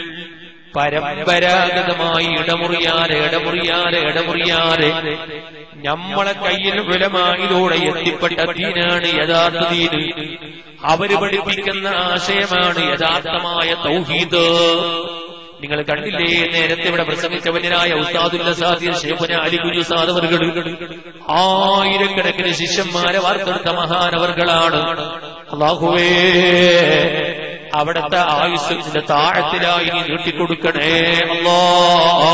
പരമ്പരാഗതമായി ഇടമുറിയാതെ ഇടമുറിയാതെ ഇടമുറിയാതെ നമ്മളെ കയ്യിൽ ഉലമായിലൂടെ എത്തിപ്പെട്ട ദീനാണ് യഥാർത്ഥ ദീന്. അവര് പഠിപ്പിക്കുന്ന ആശയമാണ് യഥാർത്ഥമായ തൗഹീദ്. നിങ്ങൾ കണ്ടില്ലേ, നേരത്തെ ഇവിടെ പ്രസംഗിച്ച വന്യനായ ഉസ്താദുൽ അസാദിർ ശൈഖുന അലി കുഞ്ഞി ഉസ്താദ് അവർകൾ ആയിരക്കണക്കിന് ശിഷ്യന്മാരെ വാർത്തെടുത്ത മഹാനവർകളാണ്. അല്ലാഹുവേ, അവിടുത്തെ ആയുസ്സിന്റെ താഴത്തിലായി നീട്ടിക്കൊടുക്കണേ അല്ലാഹ്.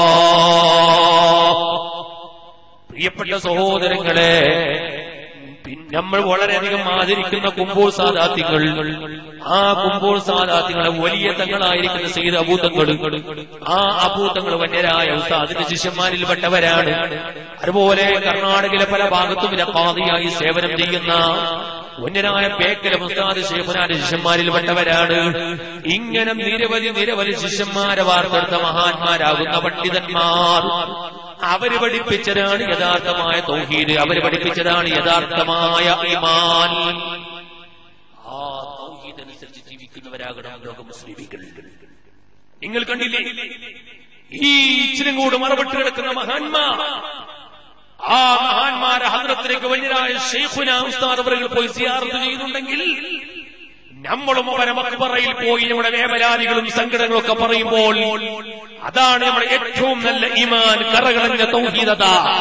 പ്രിയപ്പെട്ട സഹോദരങ്ങളെ, നമ്മൾ വളരെയധികം ആദരിക്കുന്ന കുമ്പോൾ സാദാത്യങ്ങൾ, ആ കുമ്പോൾ സാദാത്യങ്ങളെ വലിയ തങ്ങളായിരിക്കുന്ന സയ്യിദ് അബൂതങ്ങൾ, ആ അബൂതങ്ങൾ വന്യരായ ഉസ്താദിന്റെ ശിഷ്യന്മാരിൽ പെട്ടവരാണ്. അതുപോലെ കർണാടകയിലെ പല ഭാഗത്തും ഖാദിയായി സേവനം ചെയ്യുന്ന വന്യനായ പേക്കല ഉസ്താദ് ശൈഖുനാന്റെ ശിഷ്യന്മാരിൽ പെട്ടവരാണ്. ഇങ്ങനെ നിരവധി നിരവധി ശിഷ്യന്മാരെ വാർത്തെടുത്ത മഹാന്മാരാകുന്ന പണ്ഡിതന്മാർ, അവര് പഠിപ്പിച്ചതാണ് യഥാർത്ഥമായ തൗഹീദ്, അവര് പഠിപ്പിച്ചതാണ് യഥാർത്ഥമായ ഈമാൻ. ആ തൗഹീദ് അനുസരിച്ച് ജീവിക്കുന്നവരാകണം ലോക മുസ്ലിമീങ്ങൾ. നിങ്ങൾ കണ്ടില്ലേ, ഈ ഇച്ചിരങ്ങോട് മറവിട്ട് കിടക്കുന്ന മഹാന്മാർ, ആ മഹാന്മാരെ ഹദ്റത്തിലേക്ക് വന്യരായ ശൈഖുന ഉസ്താദ് അവர்கள் പോയി സിയാറത്ത് ചെയ്യുന്നുണ്ടെങ്കിൽ നമ്മളും അവരെ മക്ബറയിൽ പോയി നമ്മുടെ വേവലാദികളും സങ്കടങ്ങളും ഒക്കെ പറയുമ്പോൾ അതാണ് നമ്മുടെ ഏറ്റവും നല്ല ഈമാൻ, കറകളഞ്ഞ തൗഹീദത.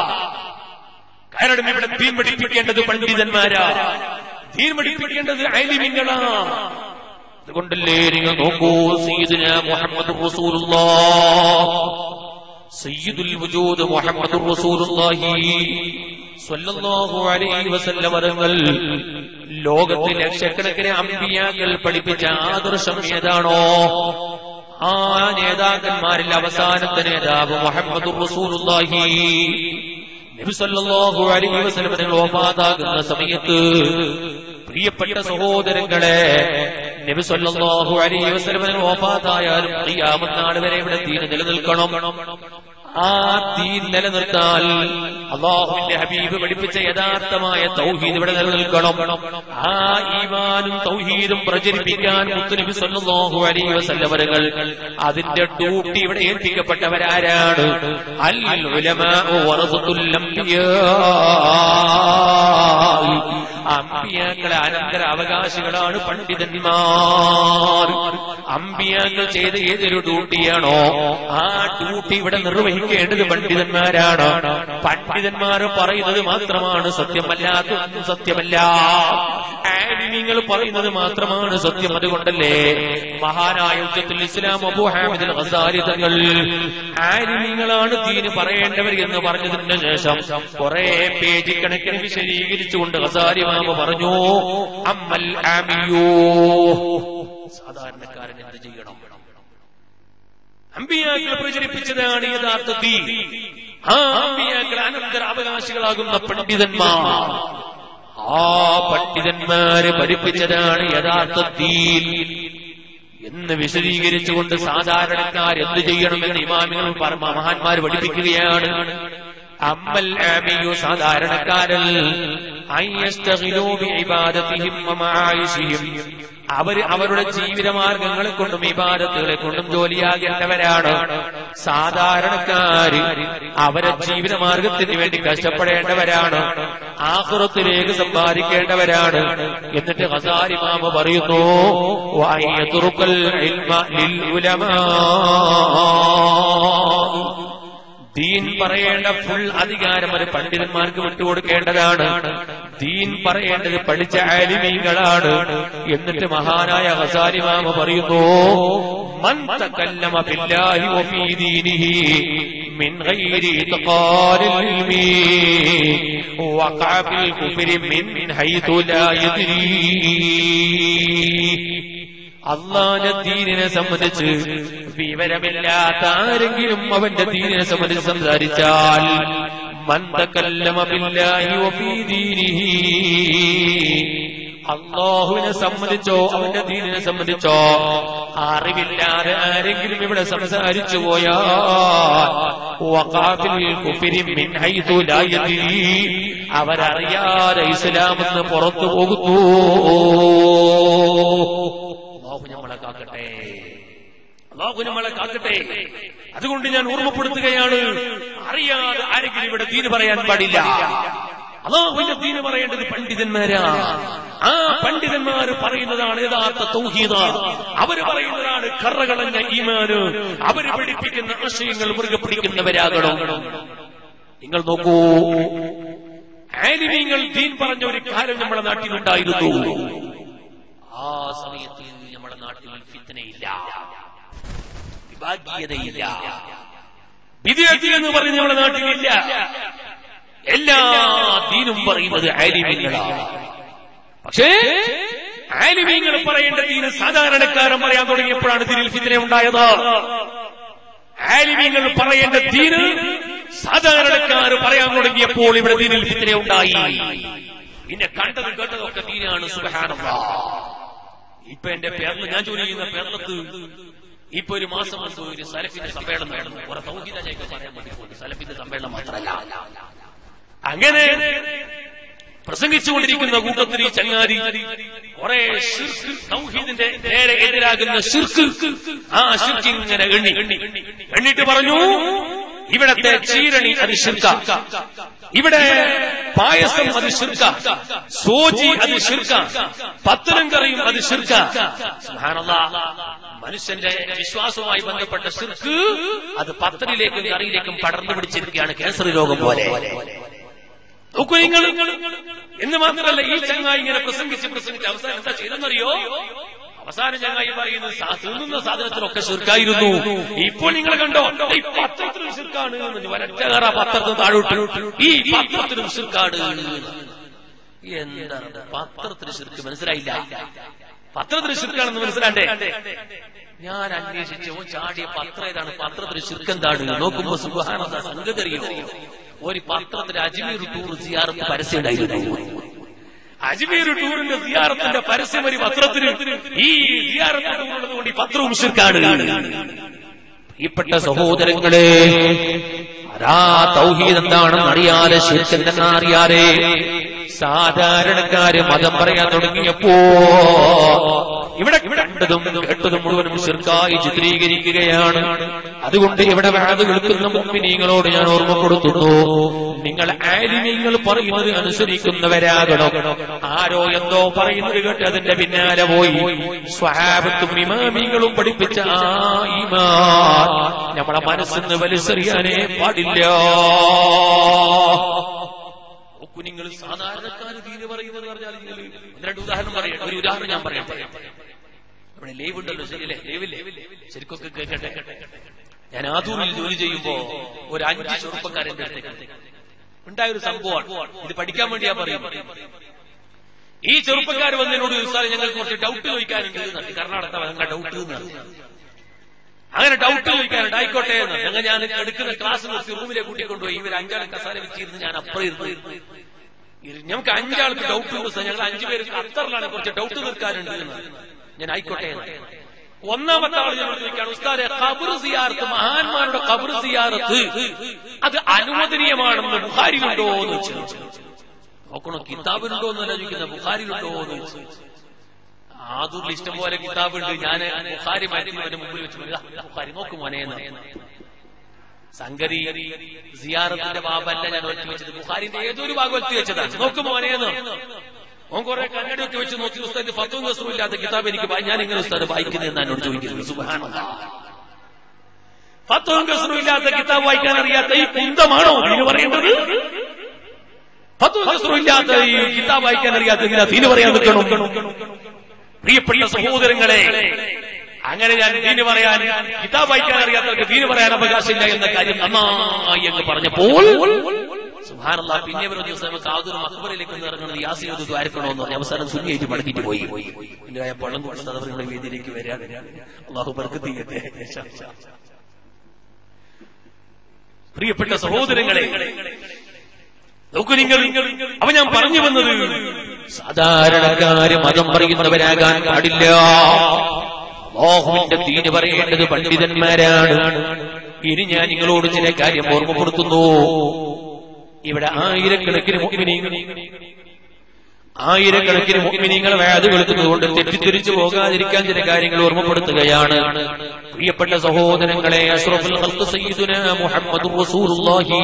കാരണം ഇവിടെ ദീൻ പഠിപ്പിക്കേണ്ടത് പണ്ഡിതന്മാരാ, ദീൻ പഠിപ്പിക്കേണ്ടത് അലിമിങ്ങളാ. അതുകൊണ്ടല്ലേ നിങ്ങൾ നോക്കൂ, സയ്യിദുനാ മുഹമ്മദുർ റസൂലുള്ളാഹ്, സയ്യിദുൽ വജൂദ് മുഹമ്മദുർ റസൂലുള്ളാഹി സ്വല്ലല്ലാഹു അലൈഹി വസല്ലം തങ്ങൾ ലോകത്തെ ലക്ഷക്കണക്കിന് അമ്പിയാക്കൾ പഠിപ്പിച്ച ആദർശം ഏതാണോ, ആ നേതാക്കന്മാരിൽ അവസാനത്തെ നേതാവ് മുഹമ്മദുർ റസൂലുള്ളാഹി നബി സല്ലല്ലാഹു അലൈഹി വസല്ലം തങ്ങൾ വഫാത്താകുന്ന സമയത്ത്, പ്രിയപ്പെട്ട സഹോദരങ്ങളെ, നബി സല്ലല്ലാഹു അലൈഹി വസല്ലം തങ്ങൾ വഫാത്തായാലും ഖിയാമത്ത് നാൾ വരെ ഇവിടെ ദീൻ നിലനിൽക്കണം. ആ ദീൻ നിലനിർത്താൻ അല്ലാഹുവിന്റെ ഹബീബ് പഠിപ്പിച്ച യഥാർത്ഥമായ തൗഹീദ് ഇവിടെ നിലനിൽക്കണം. ആ ഈമാനും തൗഹീദും പ്രചരിപ്പിക്കാൻ മുത്തുനബി സല്ലല്ലാഹു അലൈഹി വസല്ലം തങ്ങൾ അതിന്റെ ഡ്യൂട്ടി ഇവിടെ ഏൽപ്പിക്കപ്പെട്ടവരാരാണ്? അൽ ഉലമാഉ വറസത്തുൽ അംബിയാ, അമ്പിയാക്കളെ അനന്തര അവകാശികളാണ് പണ്ഡിതന്മാർ. അമ്പിയാക്കൾ ചെയ്ത ഏതൊരു ഡ്യൂട്ടിയാണോ ആ ഡ്യൂട്ടി ഇവിടെ നിർവഹിക്കേണ്ടത് പണ്ഡിതന്മാരാണ്. പണ്ഡിതന്മാർ പറയുന്നത് മാത്രമാണ് സത്യമല്ലാത്ത സത്യമല്ല, ആലിമീങ്ങൾ പറയുന്നത് മാത്രമാണ് സത്യം. അതുകൊണ്ടല്ലേ മഹാനായ ഉജ്ജത്തുൽ ഇസ്ലാം അബൂ ഹാമിദ് അൽ ഗസാലി തങ്ങൾ ആലിമീങ്ങളാണ് ദീന് പറയേണ്ടവർ എന്ന് പറഞ്ഞതിന് ശേഷം കുറെ പേജ് കണക്കിന് വിശദീകരിച്ചുകൊണ്ട് ഗസാലി മാമ പറഞ്ഞു, അമ്മൽ ആമിയോ, സാധാരണക്കാരൻ എന്ത് ചെയ്യണം? അമ്പിയാക്കൾ പ്രചരിപ്പിച്ചതാണ് യഥാർത്ഥ ദീൻ. ആ അമ്പിയാക്കൾ അനന്തര അവകാശികളാകുന്ന പണ്ഡിതന്മാർ, ആ പണ്ഡിതന്മാര് പഠിപ്പിച്ചതാണ് യഥാർത്ഥ ദീൻ എന്ന് വിശദീകരിച്ചുകൊണ്ട് സാധാരണക്കാർ എന്ത് ചെയ്യണമെന്ന് ഇമാമികൾ മഹാന്മാർ പഠിപ്പിക്കുകയാണ്. അമ്മൽ ആമിയു സാധാരണക്കാരൻ അയ്യസ്തഗിലൂ ബിഇബാദതിഹിം വമആയിശിഹിം, അവർ അവരുടെ ജീവിതമാർഗങ്ങളെ കൊണ്ടും ഇബാദത്തുകളെ കൊണ്ടും ജോലിയാകേണ്ടവരാണ്. സാധാരണക്കാര് അവരെ ജീവിതമാർഗത്തിന് വേണ്ടി കഷ്ടപ്പെടേണ്ടവരാണ്, ആഖിറത്തിലേക്ക് സമ്പാദിക്കേണ്ടവരാണ്. എന്നിട്ട് ഗസാലി ഇമാം പറയുന്നു വഅയതുറുക്കൽ ഇൽമ ലിൽ ഉലമാ, ദീൻ പറയേണ്ട ഫുൾ അധികാരം അത് പണ്ഡിതന്മാർക്ക് വിട്ടുകൊടുക്കേണ്ടതാണ്. ദീൻ പറയേണ്ടത് പഠിച്ച ആലിമീങ്ങളാണ്. എന്നിട്ട് മഹാനായ ഗസാലി ഇമാം പറയുന്നു മൻ തകല്ലമ ബില്ലാഹി വഫീ ദീനിഹി മിൻ ഗൈരി ഇത്ഖാലിൽ ഇൽമി വഖഅ ഫിൽ കുഫ്രി മിൻ ഹൈതു ലാ യദ്രി. അല്ലാഹുവിന്റെ ദീനിനെ സംബന്ധിച്ച് വിവരമില്ലാത്ത ആരെങ്കിലും അവന്റെ ദീനിനെ സംബന്ധിച്ച് സംസാരിച്ചാൽ മൻ തകല്ലമ ബില്ലാഹി വഫീ ദീനിഹി, അല്ലാഹുവിനെ സംബന്ധിച്ചോ അവന്റെ ദീനിനെ സംബന്ധിച്ചോ അറിവില്ലാതെ ആരെങ്കിലും ഇവിടെ സംസാരിച്ചു പോയാൽ വഖഅ ഫിൽ കുഫ്രി മിൻ ഹൈതു ലാ യദ്രി, അവരറിയാതെ ഇസ്ലാമെന്ന് പുറത്തു പോകുന്നു. അല്ലാഹു നമ്മളെ കാക്കട്ടെ, അല്ലാഹു നമ്മളെ കാക്കട്ടെ. അതുകൊണ്ട് ഞാൻ ഓർമ്മപ്പെടുത്തുകയാണ്, അറിയാതെ ആരെങ്കിലും ഇവിടെ ദീന് പറയാൻ പാടില്ല. അല്ലാഹുവിന്റെ ദീന് പറയേണ്ടത് പണ്ഡിതന്മാരാ. ആ പണ്ഡിതന്മാര് പറയുന്നതാണ് യഥാർത്ഥ തൗഹീദ്. അവര് പറയുന്നതാണ് കറകളഞ്ഞ ഈമാന്. അവര് പഠിപ്പിക്കുന്ന ആശയങ്ങൾ മുറുകെ പിടിക്കുന്നവരാകണം. നിങ്ങൾ നോക്കൂ, ആലിമീങ്ങൾ ദീൻ പറഞ്ഞ ഒരു കാലം നമ്മുടെ നാട്ടിലുണ്ടായിരുന്നു. ആ സമയത്ത് നമ്മുടെ നാട്ടിൽ ഫിത്നയില്ല, വിഭാഗീയതയില്ല, ബിദ്അത്ത് എന്ന് പറയുന്നത് നമ്മുടെ നാട്ടിലില്ല. എല്ലാ ദീനും പറയുന്നത് ആലിമീങ്ങളാണ്. പക്ഷേ ആലിമീങ്ങൾ പറയേണ്ട ദീന് സാധാരണക്കാരൻ പറയാൻ തുടങ്ങിയപ്പോഴാണ് ദീനിൽ ഫിത്ന ഉണ്ടായത്. ആലിമീങ്ങൾ പറയേണ്ട ദീന് സാധാരണക്കാർ പറയാൻ തുടങ്ങിയപ്പോൾ ഇവിടെ ദീനിൽ ഫിത്ന ഉണ്ടായി. പിന്നെ കണ്ടതും കേട്ടതൊക്കെ ദീനാണ്. സുബ്ഹാനല്ലാഹ്. ഇപ്പൊ എന്റെ പേരിൽ ഞാൻ ജോലി ചെയ്യുന്ന പേരളത്ത് ഇപ്പൊ ഒരു മാസം മുമ്പ് ഒരു സലഫിന്റെ സമ്മേളനം നടന്നു. കുറെ തൗഹീദ് ഞങ്ങൾക്ക് പറയാൻ വേണ്ടി സലഫിന്റെ സമ്മേളനം മാത്രമല്ല, അങ്ങനെ പ്രസംഗിച്ചുകൊണ്ടിരിക്കുന്ന കൂട്ടത്തിൽ ഈ ചങ്ങാതി കുറെ തൗഹീദിന്റെ നേരെ എതിരാകുന്ന ശിർക്ക്, ആ ശിർക്ക് ഇങ്ങനെ എണ്ണി എണ്ണിട്ട് പറഞ്ഞു, ഇവിടത്തെ ചീരണി അത് ശിർക്ക, ഇവിടെ പായസം അത് ശിർക്ക, സോജി അത് ശിർക്ക, പത്തനം കറിയും അത് ശിർക്ക. സുബ്ഹാനല്ലാഹ്. മനുഷ്യന്റെ വിശ്വാസവുമായി ബന്ധപ്പെട്ട ശിർക്ക് അത് പത്തനിലേക്കും കറിയിലേക്കും പടർന്നു പിടിച്ചിരിക്കുകയാണ്, ക്യാൻസർ രോഗം പോലെ. നോക്കൂ നിങ്ങൾ. എന്ന് മാത്രമല്ല, ഈ ചങ്ങായി ഇങ്ങനെ പ്രസംഗിച്ച് പ്രസംഗിച്ച് അവസാനം എന്താ ചെയ്തെന്നറിയോ? അവസാനം ചങ്ങായി പറയുന്നത് തിന്നുന്ന സാധനത്തിലൊക്കെ ശിർക്കായിരുന്നു. ഇപ്പോൾ നിങ്ങൾ കണ്ടോ, ഈ പത്രത്തിലും ശിർക്കാണ്, വരച്ചകറ പത്രത്തിന് താഴോട്ട്, ഈ പത്രത്തിലും ശിർക്കാണ്. എന്താണ് പത്രത്തിന് ശിർക്ക്? മനസ്സിലായില്ല. പത്രത്തിന് ശിർക്കാണെന്ന് മനസ്സിലാണ്ടേ? ഞാൻ അന്വേഷിച്ചു ചാടിയ പത്രം ഏതാണ്, പത്രത്തിന് ശിർക്ക് എന്താണ് നോക്കുമ്പോ സുബ്ഹാനല്ലാഹ്, സംഗതി അറിയോ, ഒരു പത്രത്തിന് അജ്മീർ ടൂർ സിയാറത്ത് പരസ്യം ഉണ്ടായിരുന്നു. അജ്മീർ ടൂറിന്റെ സിയാറത്തിന്റെ പരസ്യം ഒരു പത്രത്തിന്. ഈ സിയാറത്ത് ടൂറുള്ളത് കൊണ്ട് ഈ പത്രവും ശിർക്കാണ്. പ്രിയപ്പെട്ട സഹോദരങ്ങളെ, അതാ തൗഹീദ് എന്താണെന്ന് അറിയാതെ, ശിർക്ക് എന്തെന്ന് അറിയാതെ സാധാരണക്കാര് മതം പറയാൻ തുടങ്ങിയപ്പോ ഇവിടെ കണ്ടതും കേട്ടതും മുഴുവനും ശിർക്കായി ചിത്രീകരിക്കുകയാണ്. അതുകൊണ്ട് ഇവിടെ വാത് കേൾക്കുന്ന മുഅ്മിനീങ്ങളോട് ഞാൻ ഓർമ്മപ്പെടുത്തുന്നു, നിങ്ങൾ ആലിമീങ്ങൾ പറയുന്നത് അനുസരിക്കുന്നവരാകണം. ആരോ എന്തോ പറയുന്നത് കേട്ട് അതിന്റെ പിന്നാലെ പോയി സ്വഹാബത്തും ഇമാമീങ്ങളും പഠിപ്പിച്ച ആ ഈമാൻ നമ്മളെ മനസ്സിന്ന് വലിച്ചെറിയാനേ പാടില്ല. നിങ്ങൾ സാധാരണക്കാർ ദീന് പറയുന്നത് പറഞ്ഞാൽ നിങ്ങൾ രണ്ട് ഉദാഹരണം പറയട്ടെ. ഒരു ഉദാഹരണം ഞാൻ പറയാം. ഇവിടെ ലൈവ് ഉണ്ടല്ലോ, ശരിയല്ലേ? ലൈവില്ലേ? ശരിക്കൊക്കെ കേൾക്കട്ടെ. ഞാൻ ആദൂരിൽ ജോലി ചെയ്യുമ്പോ ഒരു അഞ്ച് ചെറുപ്പക്കാരന്റെ അടുത്തേക്ക് ഉണ്ടായൊരു സംഭവമാണ്. ഇത് പഠിക്കാൻ വേണ്ടിയാ പറയുന്നത്. ഈ ചെറുപ്പക്കാർ വന്നതിനോട് ചോദിച്ചാൽ ഞങ്ങൾക്ക് കുറച്ച് ഡൗട്ട് ചോദിക്കാനുണ്ട്. കർണാടക ഭയങ്കര ഡൗട്ട് എന്നാണ്. അങ്ങനെ ഡൗട്ട് ചോദിക്കാനുണ്ട്. ആയിക്കോട്ടെ എന്ന് ഞങ്ങൾ ഞാൻ എടുക്കുന്ന ക്ലാസ് നിർത്തി റൂമിലേക്ക് കൂട്ടിക്കൊണ്ടുപോയി. ഇവർ അഞ്ചാൾ കസാര വെച്ചിരുന്ന് ഞാൻ അപ്പുറം ഇരുന്ന് ഞങ്ങൾക്ക് അഞ്ചാൾക്ക് ഡൗട്ട് ഉണ്ട്. ഞങ്ങൾ അഞ്ചുപേര് ഖത്തറിലാണ്, കുറച്ച് ഡൗട്ട് തീർക്കാനുണ്ട് എന്ന്. ഞാൻ ആയിക്കോട്ടെ എന്ന്. ഒന്നാമത്തെ ആൾ ഞങ്ങൾ ചോദിക്കുകയാണ്, ഉസ്താദെ ഖബർ സിയാറത്ത്, മഹാന്മാരുടെ ഖബർ സിയാറത്ത് അത് അനുവദനീയമാണെന്ന് ബുഖാരിയിലുണ്ടോ എന്ന് ചോദിച്ചു. നോക്കണോ, കിതാബിലുണ്ടോ എന്നല്ല ചോദിക്കുന്നത്, ബുഖാരിയിലുണ്ടോ എന്ന് ചോദിച്ചു. ആദൂരിൽ ഇഷ്ടം പോലെ കിതാബുണ്ട്. ഞാൻ ബുഖാരി മാറ്റിന്റെ മുമ്പിൽ വെച്ച് ബുഖാരി നോക്കും മോനേന്ന്. സംഗതി സിയാറത്തിന്റെ ബാബല്ല ഞാൻ ഒറ്റ വെച്ചത്, ബുഖാരിന്റെ ഏതൊരു ഭാഗം ഒറ്റ വെച്ചതാണ്. നോക്കും മോനേന്ന്. ഓൻ കുറെ കണ്ണടി ഒക്കെ വെച്ച് നോക്കി, ഉസ്താദ് ഫത്വ നസ്റും ഇല്ലാത്ത കിതാബ് എനിക്ക് ഞാൻ എങ്ങനെ ഉസ്താദ് വായിക്കുന്നതെന്ന് എന്നോട് ചോദിക്കുന്നത്. സുബ്ഹാനല്ലാഹ്, ഫത്വ നസ്റും ഇല്ലാത്ത കിതാബ് വായിക്കാൻ അറിയാത്ത ഈ കുന്തമാണോ ഇതിന് പറയേണ്ടത്? ഫത്വ നസ്റും ഇല്ലാത്ത ഈ കിതാബ് വായിക്കാൻ അറിയാത്ത ഇതിന് പറയാൻ നിൽക്കണം? പ്രിയപ്പെട്ട സഹോദരങ്ങളെ, അങ്ങനെ ഞാൻ ദീന് പറയാൻ, കിതാബ് വായിക്കാൻ അറിയാത്തവർക്ക് ദീന് പറയാൻ അവകാശമില്ല എന്ന കാര്യം നന്നായി എന്ന് പറഞ്ഞപ്പോൾ സുബ്ഹാനല്ലാഹ്, പിന്നെ ഒരു ദിവസം നമുക്ക് ആദൂർ മഖ്ബറയിലേക്ക് ഒന്ന് ഇറങ്ങുന്നത് യാസീൻ ഓതി ദ്വാരക്കണമെന്ന് പറഞ്ഞ അവസാനം സുന്നിയായിട്ട് മടങ്ങിയിട്ട് പോയി. ഇല്ലായ പള്ളം കൊടുത്തവരുടെ വേദിയിലേക്ക് വരാൻ അല്ലാഹു ബർക്കത്ത് ചെയ്യട്ടെ. പ്രിയപ്പെട്ട സഹോദരങ്ങളെ, നോക്കൂ നിങ്ങൾ. അപ്പൊ ഞാൻ പറഞ്ഞു വന്നത്, സാധാരണക്കാര് മതം പറയുന്നവരാകാൻ പാടില്ല. അല്ലാഹുവിന്റെ ദീന് പറയേണ്ടത് പണ്ഡിതന്മാരാണ്. ഇനി ഞാൻ നിങ്ങളോട് ചില കാര്യം ഓർമ്മപ്പെടുത്തുന്നു. ഇവിടെ ആയിരക്കണക്കിന് മുഅ്മിനീങ്ങൾ ആയിരക്കണക്കിന് മുഅ്മിനീങ്ങൾ വഅദ് കേൾക്കുന്നത് കൊണ്ട് തെറ്റിദ്ധരിച്ചു പോകാതിരിക്കാൻ ചില കാര്യങ്ങൾ ഓർമ്മപ്പെടുത്തുകയാണ്. പ്രിയപ്പെട്ട സഹോദരങ്ങളെ, അഷ്റഫുൽ ഖൽഖ് സയ്യിദുനാ മുഹമ്മദുർ റസൂലുള്ളാഹി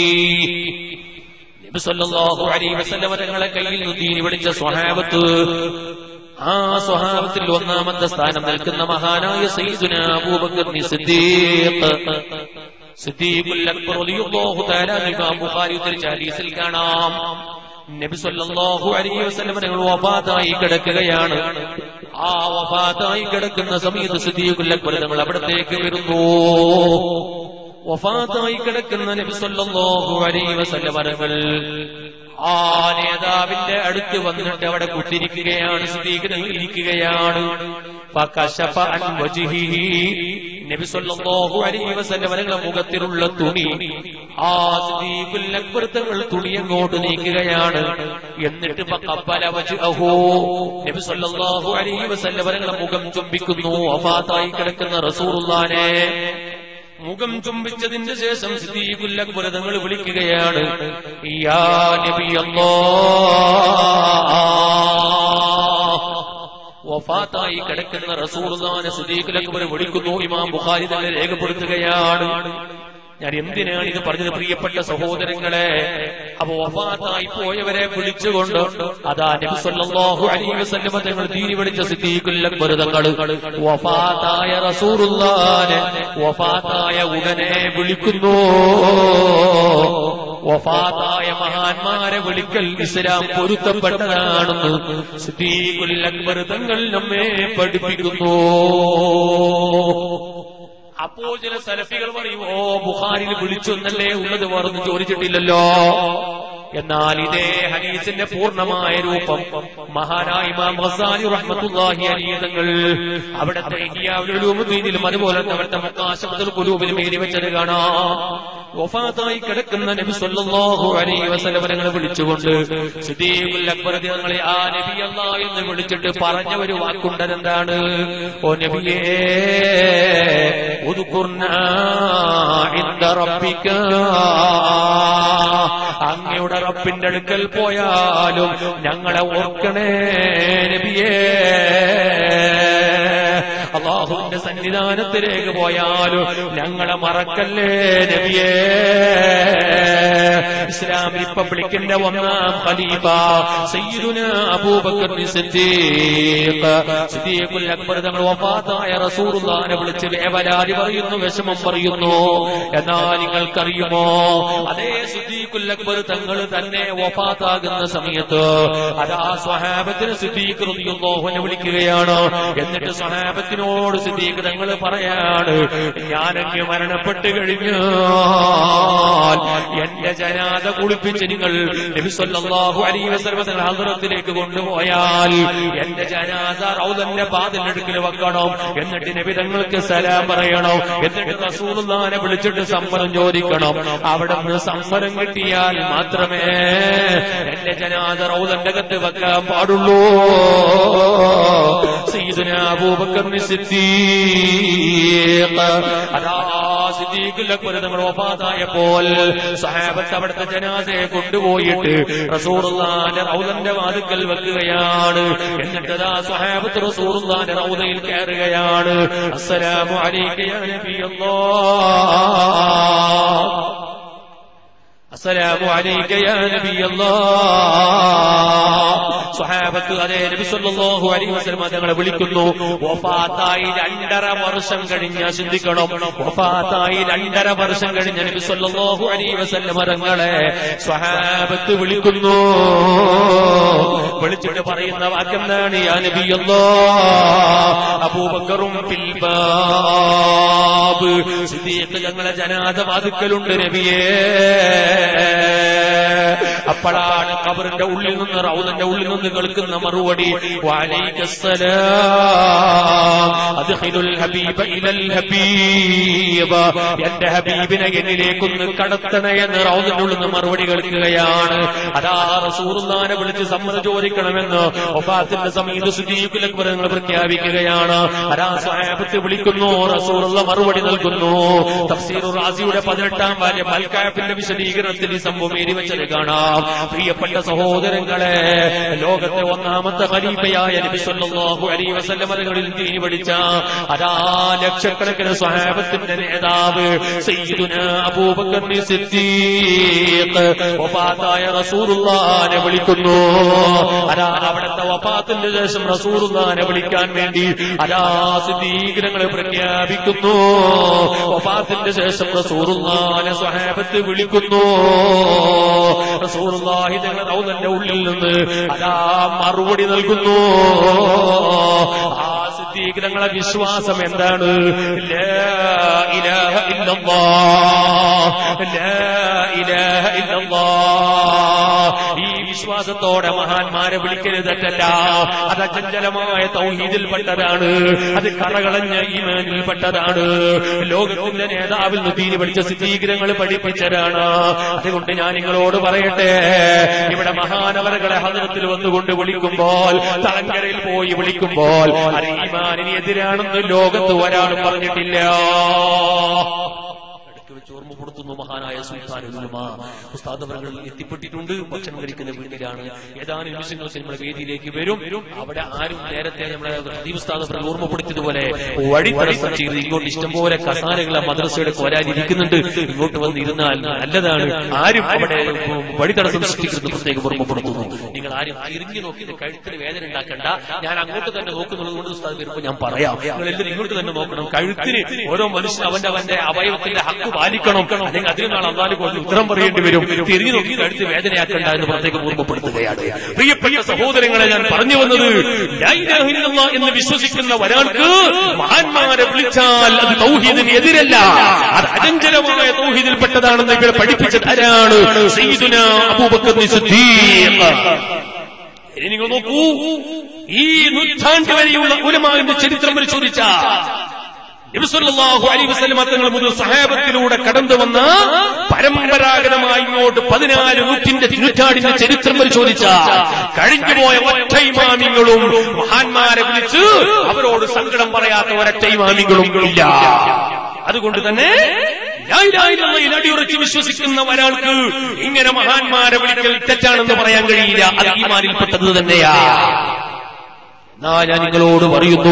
നബി സല്ലല്ലാഹു അലൈഹി വസല്ലം തങ്ങളെ കയ്യിൽ ദീൻ പഠിച്ച സ്വഹാബത്ത്, ആ സ്വഹാബത്തിൽ ഒന്നാമത്തെ സ്ഥാനം നിൽക്കുന്ന മഹാനായ സയ്യിദുനാ അബൂബക്കർ സിദ്ദീഖ് സിദ്ദീഖുൽ അക്ബർ റളിയല്ലാഹു തആല ഇമാം ബുഖാരി ഉദ്ധരിച്ച ഹദീസിൽ കാണാം, നബി സല്ലല്ലാഹു അലൈഹി വസല്ലം തങ്ങൾ വഫാത്തായി കിടക്കുകയാണ്. ആ വഫാത്തായി കിടക്കുന്ന സമയത്ത് സിദ്ദീഖുൽ അക്ബർ തങ്ങൾ അവിടത്തേക്ക് വരുന്നു. വഫാത്തായി കിടക്കുന്ന നബി സല്ലല്ലാഹു അലൈഹി വസല്ലം തങ്ങൾ ആ നേതാവിന്റെ അടുത്ത് വന്നിട്ട് അവിടെ കുത്തിരിക്കുകയാണ്. സിദ്ദീഖ് തങ്ങൾ ഇരിക്കുകയാണ്. ഫകശഫ അൻ വജ്ഹിഹി, നബി സല്ലല്ലാഹു അലൈഹി വസല്ലം തങ്ങളുടെ മുഖത്തിലുള്ള തുണി ആ സിദ്ദീഖുൽ അക്ബർ തങ്ങൾ തുണി അങ്ങോട്ട് നീക്കുകയാണ്. എന്നിട്ട് ഫഖബല വജ്ഹഹു, നബി സല്ലല്ലാഹു അലൈഹി വസല്ലം തങ്ങളുടെ മുഖം ചുംബിക്കുന്നു. വഫാത്തായി കിടക്കുന്ന റസൂലുള്ളാഹിനെ മുഖം ചുംബിച്ചതിന്റെ ശേഷം സിദ്ദീഖുൽ അക്ബർ തങ്ങൾ വിളിക്കുകയാണ്, യാ നബിയല്ലാഹ്. വഫാത്തായി കിടക്കുന്ന റസൂലുള്ളാഹിനെ സിദ്ദീഖുൽ അക്ബർ വിളിക്കുന്നു. ഇമാം ബുഖാരി തന്നെ രേഖപ്പെടുത്തുകയാണ്. ഞാൻ എന്തിനാണ് ഇത് പറഞ്ഞത്? പ്രിയപ്പെട്ട സഹോദരങ്ങളെ, അപ്പൊ വഫാത്തായി പോയവരെ വിളിച്ചുകൊണ്ട് അതാ നബി സല്ലല്ലാഹു അലൈഹി വസല്ലം തങ്ങൾ ദീനി പഠിച്ച സിദ്ദീഖുൽ അക്ബർ തങ്ങൾ വഫാത്തായ റസൂലുള്ളാഹിനെ വഫാത്തായ ഉടനെ വിളിക്കുന്നു. വഫാത്തായ മഹാന്മാരെ വിളിക്കൽ ഇസ്ലാം പൊരുത്തപ്പെട്ടതാണെന്ന് സിദ്ദീഖുൽ അക്ബർ തങ്ങൾ നമ്മെ പഠിപ്പിക്കുന്നു. അപ്പോൾ ചില സലഫികൾ പറയും, ഓ ബുഖാരിയിൽ വിളിച്ചു എന്നല്ലേ ഉള്ളത്, വേറൊന്നും ചോദിച്ചിട്ടില്ലല്ലോ. എന്നാൽ ഇതേ ഹദീസിന്റെ പൂർണ്ണമായ രൂപം മഹാനായ ഇമാം ഗസാലി റഹ്മത്തുള്ളാഹി അലൈഹി തങ്ങൾ അവിടുത്തെ ഇഹ്യാഉൽ ഉലൂമുദ്ദീനിലും അതുപോലെ അവിടുത്തെ മുഖാശഫത്തുൽ ഖുലൂബിലും എഴുതി വെച്ചത് കാണാം. വഫാത്തായി കിടക്കുന്ന നബി സല്ലല്ലാഹു അലൈഹി വസല്ലം തങ്ങളെ വിളിച്ചുകൊണ്ട് സിദ്ദീഖുൽ അക്ബർ തങ്ങളെ ആ നബി അല്ലാഹ് എന്ന് വിളിച്ചിട്ട് പറഞ്ഞ ഒരു വാക്കുണ്ട്. എന്താണ്? ഓ നബിയേ, ഉദ്കുർനാ ഇൻദ റബ്ബിക, അങ്ങയുടെ റബ്ബിന്റെ അടുക്കൽ പോയാലും ഞങ്ങളെ ഓർക്കണേ നബിയേ. അല്ലാഹുവിന്റെ സന്നിധാനത്തിലേക്ക് പോയാലും ഞങ്ങളെ മറക്കല്ലേ നബിയേ. ഇസ്ലാം റിപ്പബ്ലിക്കിന്റെ ഒന്നാം ഖലീഫ സയ്യിദുനാ അബൂബക്കർ സിദ്ദീഖ് സിദ്ദീഖുൽ അക്ബർ തങ്ങൾ വഫാത്തായ റസൂലുള്ളാഹിനെ വിളിച്ച് വേവലാതി പറയുന്നു, വിഷമം പറയുന്നു. എന്നാൽ നിങ്ങൾക്കറിയുമോ, അതേ സിദ്ദീഖുൽ അക്ബർ തങ്ങൾ തന്നെ വഫാത്താകുന്ന സമയത്ത് അതാ സ്വഹാബത്തിന് സിദ്ദീഖ് റളിയല്ലാഹു അൻഹു വിളിക്കുകയാണ്. എന്നിട്ട് സ്വഹാബത്തിനോട് സിദ്ദീഖ് തങ്ങൾ പറയാണ്, ഞാനങ്ങ് മരണപ്പെട്ട് കഴിഞ്ഞാൽ എന്റെ ജനാസ കുളിപ്പിച്ച് കുളിപ്പിച്ച് നിങ്ങൾ നബി സല്ലല്ലാഹു അലൈഹി വസല്ലം തങ്ങളുടെ ഹദ്റത്തിലേക്ക് കൊണ്ടുപോയാൽ എന്റെ ജനാസ റൗദന്റെ വാതിലടുക്കൽ വെക്കണം. എന്നിട്ട് നബി തങ്ങൾക്ക് സലാം പറയണം. എന്നിട്ട് റസൂലുള്ളാഹിനെ വിളിച്ചിട്ട് സമ്മതം ചോദിക്കണം. അവിടെ നിന്ന് സമ്മതം കിട്ടിയാൽ മാത്രമേ എന്റെ ജനാസ റൗദന്റെ അകത്ത് വെക്കാൻ പാടുള്ളൂ. സയ്യിദുനാ അബൂബക്കർ സിദ്ദീഖ് അതാ സിദ്ദീഖുൽ അക്ബർ തങ്ങൾ വഫാത്തായപ്പോൾ സഹാബത്ത് അവിടുത്തെ ജനാസയെ കൊണ്ടുപോയിട്ട് റസൂലുള്ളാഹിന്റെ റൗദന്റെ വാതിൽക്കൽ വെക്കുകയാണ്. എന്നിട്ട് അതാ സഹാബത്ത് റസൂലുള്ളാഹിന്റെ റൗദയിൽ കയറുകയാണ്. അസ്സലാമു അലൈക യാ നബിയല്ലാഹ്, അസ്സലാമു അലൈക യാ നബിയല്ലാഹ്. സ്വഹാബത്ത് അതേ നബി സല്ലല്ലാഹു അലൈഹി വസല്ലം തങ്ങളെ വിളിക്കുന്നു. വഫാത്തായി രണ്ടര വർഷം കഴിഞ്ഞ ചിന്തിക്കണം, വഫാത്തായി രണ്ടര വർഷം കഴിഞ്ഞ നബി സല്ലല്ലാഹു അലൈഹി വസല്ലം തങ്ങളെ സ്വഹാബത്ത് വിളിക്കുന്നു. വിളിച്ചിട്ട് പറയുന്ന വാക്കെന്താണ്? യാ നബിയല്ലാഹ് അബൂബക്കറും ഫിൽ ബാബ്, സിദ്ദീഖ് ഞങ്ങളെ ജനാസ വാതിൽക്കലുണ്ട് നബിയേ. അപ്പോഴാണ് ഖബറിന്റെ ഉള്ളിൽ നിന്ന് റൗദന്റെ ഉള്ളിൽ നിന്ന് കേൾക്കുന്ന മറുപടി വഅലൈക്കസ്സലാം അദ്ഖിലുൽ ഹബീബ ഇലൽ ഹബീബ്, എന്റെ ഹബീബിനെ എന്നിലേക്കൊന്ന് കടത്തണേ എന്ന് റൗദന്റെ ഉള്ളിൽ നിന്ന് മറുപടി കേൾക്കുകയാണ്. അതാ റസൂലുള്ളാഹിനെ വിളിച്ച് സമ്മതം ചോദിക്കണമെന്ന് വഫാത്തിന്റെ സമയത്ത് സിദ്ദീഖുൽ അക്ബർ തങ്ങൾ പ്രഖ്യാപിക്കുകയാണ്. അതാ സ്വഹാബത്ത് വിളിക്കുന്നു, റസൂലുള്ള മറുപടി നൽകുന്നു. തഫ്സീറുർ റാസിയുടെ പതിനെട്ടാം വാല്യം അൽ-കാഫിന്റെ വിശദീകരണത്തിൽ ഈ സംഭവം എഴുതി വെച്ചത് കാണാം. പ്രിയപ്പെട്ട സഹോദരങ്ങളെ, ലോകത്തെ ഒന്നാമത്തെ ഖലീഫയായ നബി സല്ലല്ലാഹു അലൈഹി വസല്ലം തങ്ങളിൽ ദീൻ പഠിച്ച അതാ ലക്ഷക്കണക്കിന് സ്വഹാബത്തിന്റെ നേതാവ് സയ്യിദുനാ അബൂബക്കർ സിദ്ദീഖ് വഫാത്തായ റസൂലുള്ളാഹിനെ വിളിക്കുന്നു. അതാ അവിടുത്തെ വഫാത്തിന്റെ ശേഷം റസൂലുള്ളാഹിനെ വിളിക്കാൻ വേണ്ടി അതാ സിദ്ദീഖ് തങ്ങളെ പ്രഖ്യാപിക്കുന്നു. വഫാത്തിന്റെ ശേഷം റസൂലുള്ളാഹിനെ സ്വഹാബത്ത് വിളിക്കുന്നു. റസൂലുള്ളാഹി തങ്ങളുടെ റൗദന്റെ ഉള്ളിൽ നിന്ന് അതാ മറുപടി നൽകുന്നു. ആ സിദ്ദീഖ് തങ്ങളുടെ വിശ്വാസം എന്താണ്? ലാ ഇലാഹ ഇല്ലല്ലാഹ്, ലാ ഇലാഹ ഇല്ലല്ലാഹ്. ഈ വിശ്വാസത്തോടെ മഹാന്മാരെ വിളിക്കരുത് തെറ്റല്ല. അത് അചഞ്ചലമായ തൗഹീദിൽപ്പെട്ടതാണ്, അത് കറകളഞ്ഞ ഈമാനിൽപ്പെട്ടതാണ്. ലോകത്തിന്റെ നേതാവിൽ നിന്ന് ദീൻ പഠിച്ച സിദ്ദീഖ് തങ്ങൾ പഠിപ്പിച്ചതാണ്. അതുകൊണ്ട് ഞാൻ നിങ്ങളോട് പറയട്ടെ, ഇവിടെ മഹാനവറുകളെ ഹദ്റത്തിൽ വന്നുകൊണ്ട് വിളിക്കുമ്പോൾ, തളങ്കരയിൽ പോയി വിളിക്കുമ്പോൾ അത് ഈമാനിന് എതിരാണെന്ന് ലോകത്ത് ഒരാളും പറഞ്ഞിട്ടില്ല. ഓർമ്മപ്പെടുത്തുന്നു മഹാനായ സുൽത്താനുൽ ഉലമാ ഉസ്താദ് അവர்கள் എത്തിപ്പെട്ടിട്ടുണ്ട്. ഭക്ഷണം കഴിക്കുന്ന വീട്ടിലാണ്. ഏതാനും നിമിഷങ്ങൾക്ക് നമ്മുടെ വേദിയിലേക്ക് വരും. അവിടെ ആരും നേരത്തെ നമ്മുടെ ഹദീബ് ഉസ്താദ് അവர்கள் ഓർമ്മപ്പെടുത്തിയതുപോലെ വഴി തടസ്സം ചെയ്ത് ഇങ്ങോട്ട് ഇഷ്ടംപോലെ കസാരകളെ മദ്രസയുടെ കോരാനിരിക്കുന്നുണ്ട്. ഇങ്ങോട്ട് വന്നിരുന്നാൽ നല്ലതാണ്. ആരും അവിടെ വഴി തടസ്സം സൃഷ്ടിക്കുന്നത് പ്രത്യേകം ഓർമ്മപ്പെടുത്തുന്നു. നിങ്ങൾ ആരും തിരിഞ്ഞു നോക്കിയിട്ട് കഴുത്തിന് വേദന ഉണ്ടാക്കണ്ട. ഞാൻ അങ്ങോട്ട് തന്നെ നോക്കുന്നത് കൊണ്ട് ഉസ്താദ് വരുമ്പോൾ ഞാൻ പറയാം, നിങ്ങൾ എല്ലാവരും ഇങ്ങോട്ട് തന്നെ നോക്കണം. കഴുത്തിന് ഓരോ മനുഷ്യൻ അവന്റെ അവന്റെ അവയവത്തിന്റെ ഹക്ക് പാലിക്കണം. അല്ലെങ്കിൽ അതിന് നാളെ അള്ളാഹു കൊണ്ട് ഉത്തരം പറയേണ്ടി വരും. തിരിഞ്ഞു നോക്കി കഴുത്ത് വേദനയാക്കണ്ട എന്ന് പ്രത്യേകം ഓർമ്മപ്പെടുത്തുകയാണ്. പ്രിയപ്പെട്ട സഹോദരങ്ങളെ, ഞാൻ പറഞ്ഞു വന്നത് ലാ ഇലാഹ ഇല്ലല്ലാഹ് എന്ന് വിശ്വസിക്കുന്ന ഒരാൾക്ക് മഹാന്മാരെ വിളിച്ചാൽ അത് തൗഹീദിന് എതിരല്ല, അത് അചഞ്ചലമായ തൗഹീദിൽപ്പെട്ടതാണെന്ന് ഇവിടെ പഠിപ്പിച്ചത് ആരാണ്? സയ്യിദുനാ അബൂബക്കർ സിദ്ദീഖ്. ഇനി നിങ്ങൾ നോക്കൂ, ഈ നൂറ്റാണ്ട് വരെയുള്ള ഉലമാവിന്റെ ചരിത്രം പരിശോധിച്ചാൽ നബി സല്ലല്ലാഹു അലൈഹി വസല്ലം തങ്ങൾ മുതൽ സഹാബത്തിലൂടെ കടന്നു വന്ന പരമ്പരാഗതമായി ഇങ്ങോട്ട് പതിനാല് നൂറ്റിന്റെ നൂറ്റാണ്ടിന്റെ ചരിത്രം പരിശോധിച്ചാൽ കഴിഞ്ഞുപോയ ഒറ്റ ഇമാമിങ്ങളും മഹാന്മാരെ വിളിച്ച് അവരോട് സങ്കടം പറയാത്ത ഒരൊറ്റ ഇമാമിങ്ങളും ഇല്ല. അതുകൊണ്ട് തന്നെ അടിയുറച്ച് വിശ്വസിക്കുന്ന ഒരാൾക്ക് ഇങ്ങനെ മഹാന്മാരെ വിളിക്കൽ തെറ്റാണെന്ന് പറയാൻ കഴിയില്ല. അത് ഈമാനിൽപ്പെട്ടത് തന്നെയാ. എന്നാ ഞാൻ നിങ്ങളോട് പറയുന്നു,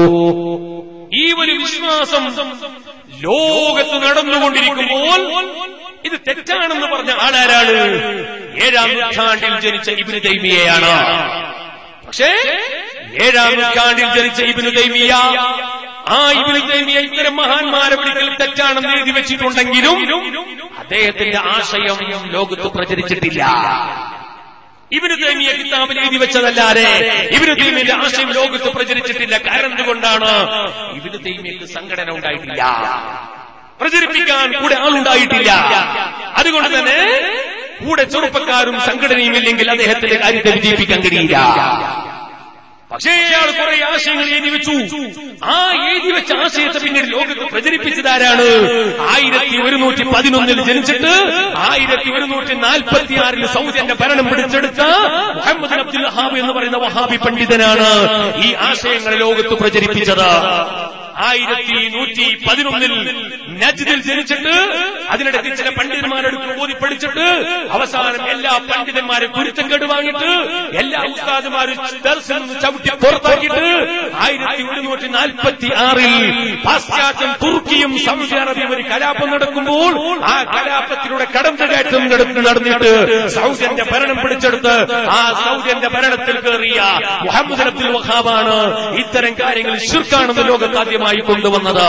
ഈ ഒരു വിശ്വാസം ലോകത്ത് നടന്നുകൊണ്ടിരിക്കുമ്പോൾ ഇത് തെറ്റാണെന്ന് പറഞ്ഞ ആളാരാണ്? ഏഴാം നൂറ്റാണ്ടിൽ ജനിച്ച ഇബ്നു തൈമിയയാണ്. പക്ഷേ ഏഴാം നൂറ്റാണ്ടിൽ ജനിച്ച ഇബ്നു തൈമിയ, ആ ഇബ്നു തൈമിയ ഇത്തരം മഹാന്മാരെ വിളിക്കൽ തെറ്റാണെന്ന് എഴുതി വെച്ചിട്ടുണ്ടെങ്കിലും അദ്ദേഹത്തിന്റെ ആശയം ലോകത്ത് പ്രചരിച്ചിട്ടില്ല. ഇബ്നു തൈമിയ കിതാബിൽ എഴുതി വെച്ചതല്ലാതെ ഇബ്നു തൈമിയയുടെ ആശയം ലോകത്ത് പ്രചരിച്ചിട്ടില്ല. കാരണം എന്തുകൊണ്ടാണ്? ഇബ്നു തൈമിയക്ക് സംഘടന ഉണ്ടായിട്ടില്ല, പ്രചരിപ്പിക്കാൻ കൂടെ ആളുണ്ടായിട്ടില്ല. അതുകൊണ്ട് തന്നെ കൂടെ ചെറുപ്പക്കാരും സംഘടനയും ഇല്ലെങ്കിൽ അദ്ദേഹത്തിന്റെ കാര്യത്തെ വിജയിപ്പിക്കാൻ കഴിയില്ല. പക്ഷേ അയാൾ കുറെ ആശയങ്ങൾ എഴുതി വെച്ചു. ആ എഴുതി വെച്ച ആശയത്തെ പിന്നീട് ലോകത്ത് പ്രചരിപ്പിച്ചതാരാണ്? ആയിരത്തി ഒരുന്നൂറ്റി പതിനൊന്നിൽ ജനിച്ചിട്ട് ആയിരത്തി ഒരുന്നൂറ്റി നാൽപ്പത്തി ആറിൽ സൗദിന്റെ ഭരണം പിടിച്ചെടുത്ത മുഹമ്മദ് അബ്ദുൽ വഹാബ് എന്ന് പറയുന്ന വഹാബി പണ്ഡിതനാണ് ഈ ആശയങ്ങൾ ലോകത്ത് പ്രചരിപ്പിച്ചത്. ആയിരത്തി നൂറ്റി പതിനൊന്നിൽ നജ്ദിൽ ജനിച്ചിട്ട് അതിനിടയ്ക്ക് ചില പണ്ഡിതന്മാരെടുത്ത് ഓതി പഠിച്ചിട്ട് അവസാനം എല്ലാ പണ്ഡിതന്മാരെ കുരുത്തം കേടുവാങ്ങിയിട്ട് എല്ലാ ഉസ്താദുമാരും ദർസിൽ നിന്ന് ചവിട്ടി പുറത്താക്കിയിട്ട് ആയിരത്തി ഒരുന്നൂറ്റി നാൽപ്പത്തി ആറിൽ പാശ്ചാത്യം തുർക്കിയും സൗദി അറേബ്യയും ഒരു കലാപം നടക്കുമ്പോൾ ആ കലാപത്തിലൂടെ കടന്നുകയറ്റം നടന്നിട്ട് സൗദിന്റെ ഭരണം പിടിച്ചെടുത്ത് ആ സൗദിന്റെ ഭരണത്തിൽ കയറിയ മുഹമ്മദ് അബ്ദുൽ വഹാബാണ് ഇത്തരം കാര്യങ്ങൾ ശിർക്കാണെന്ന് ലോകത്ത് ആദ്യമായി കൊണ്ടുവന്നത്.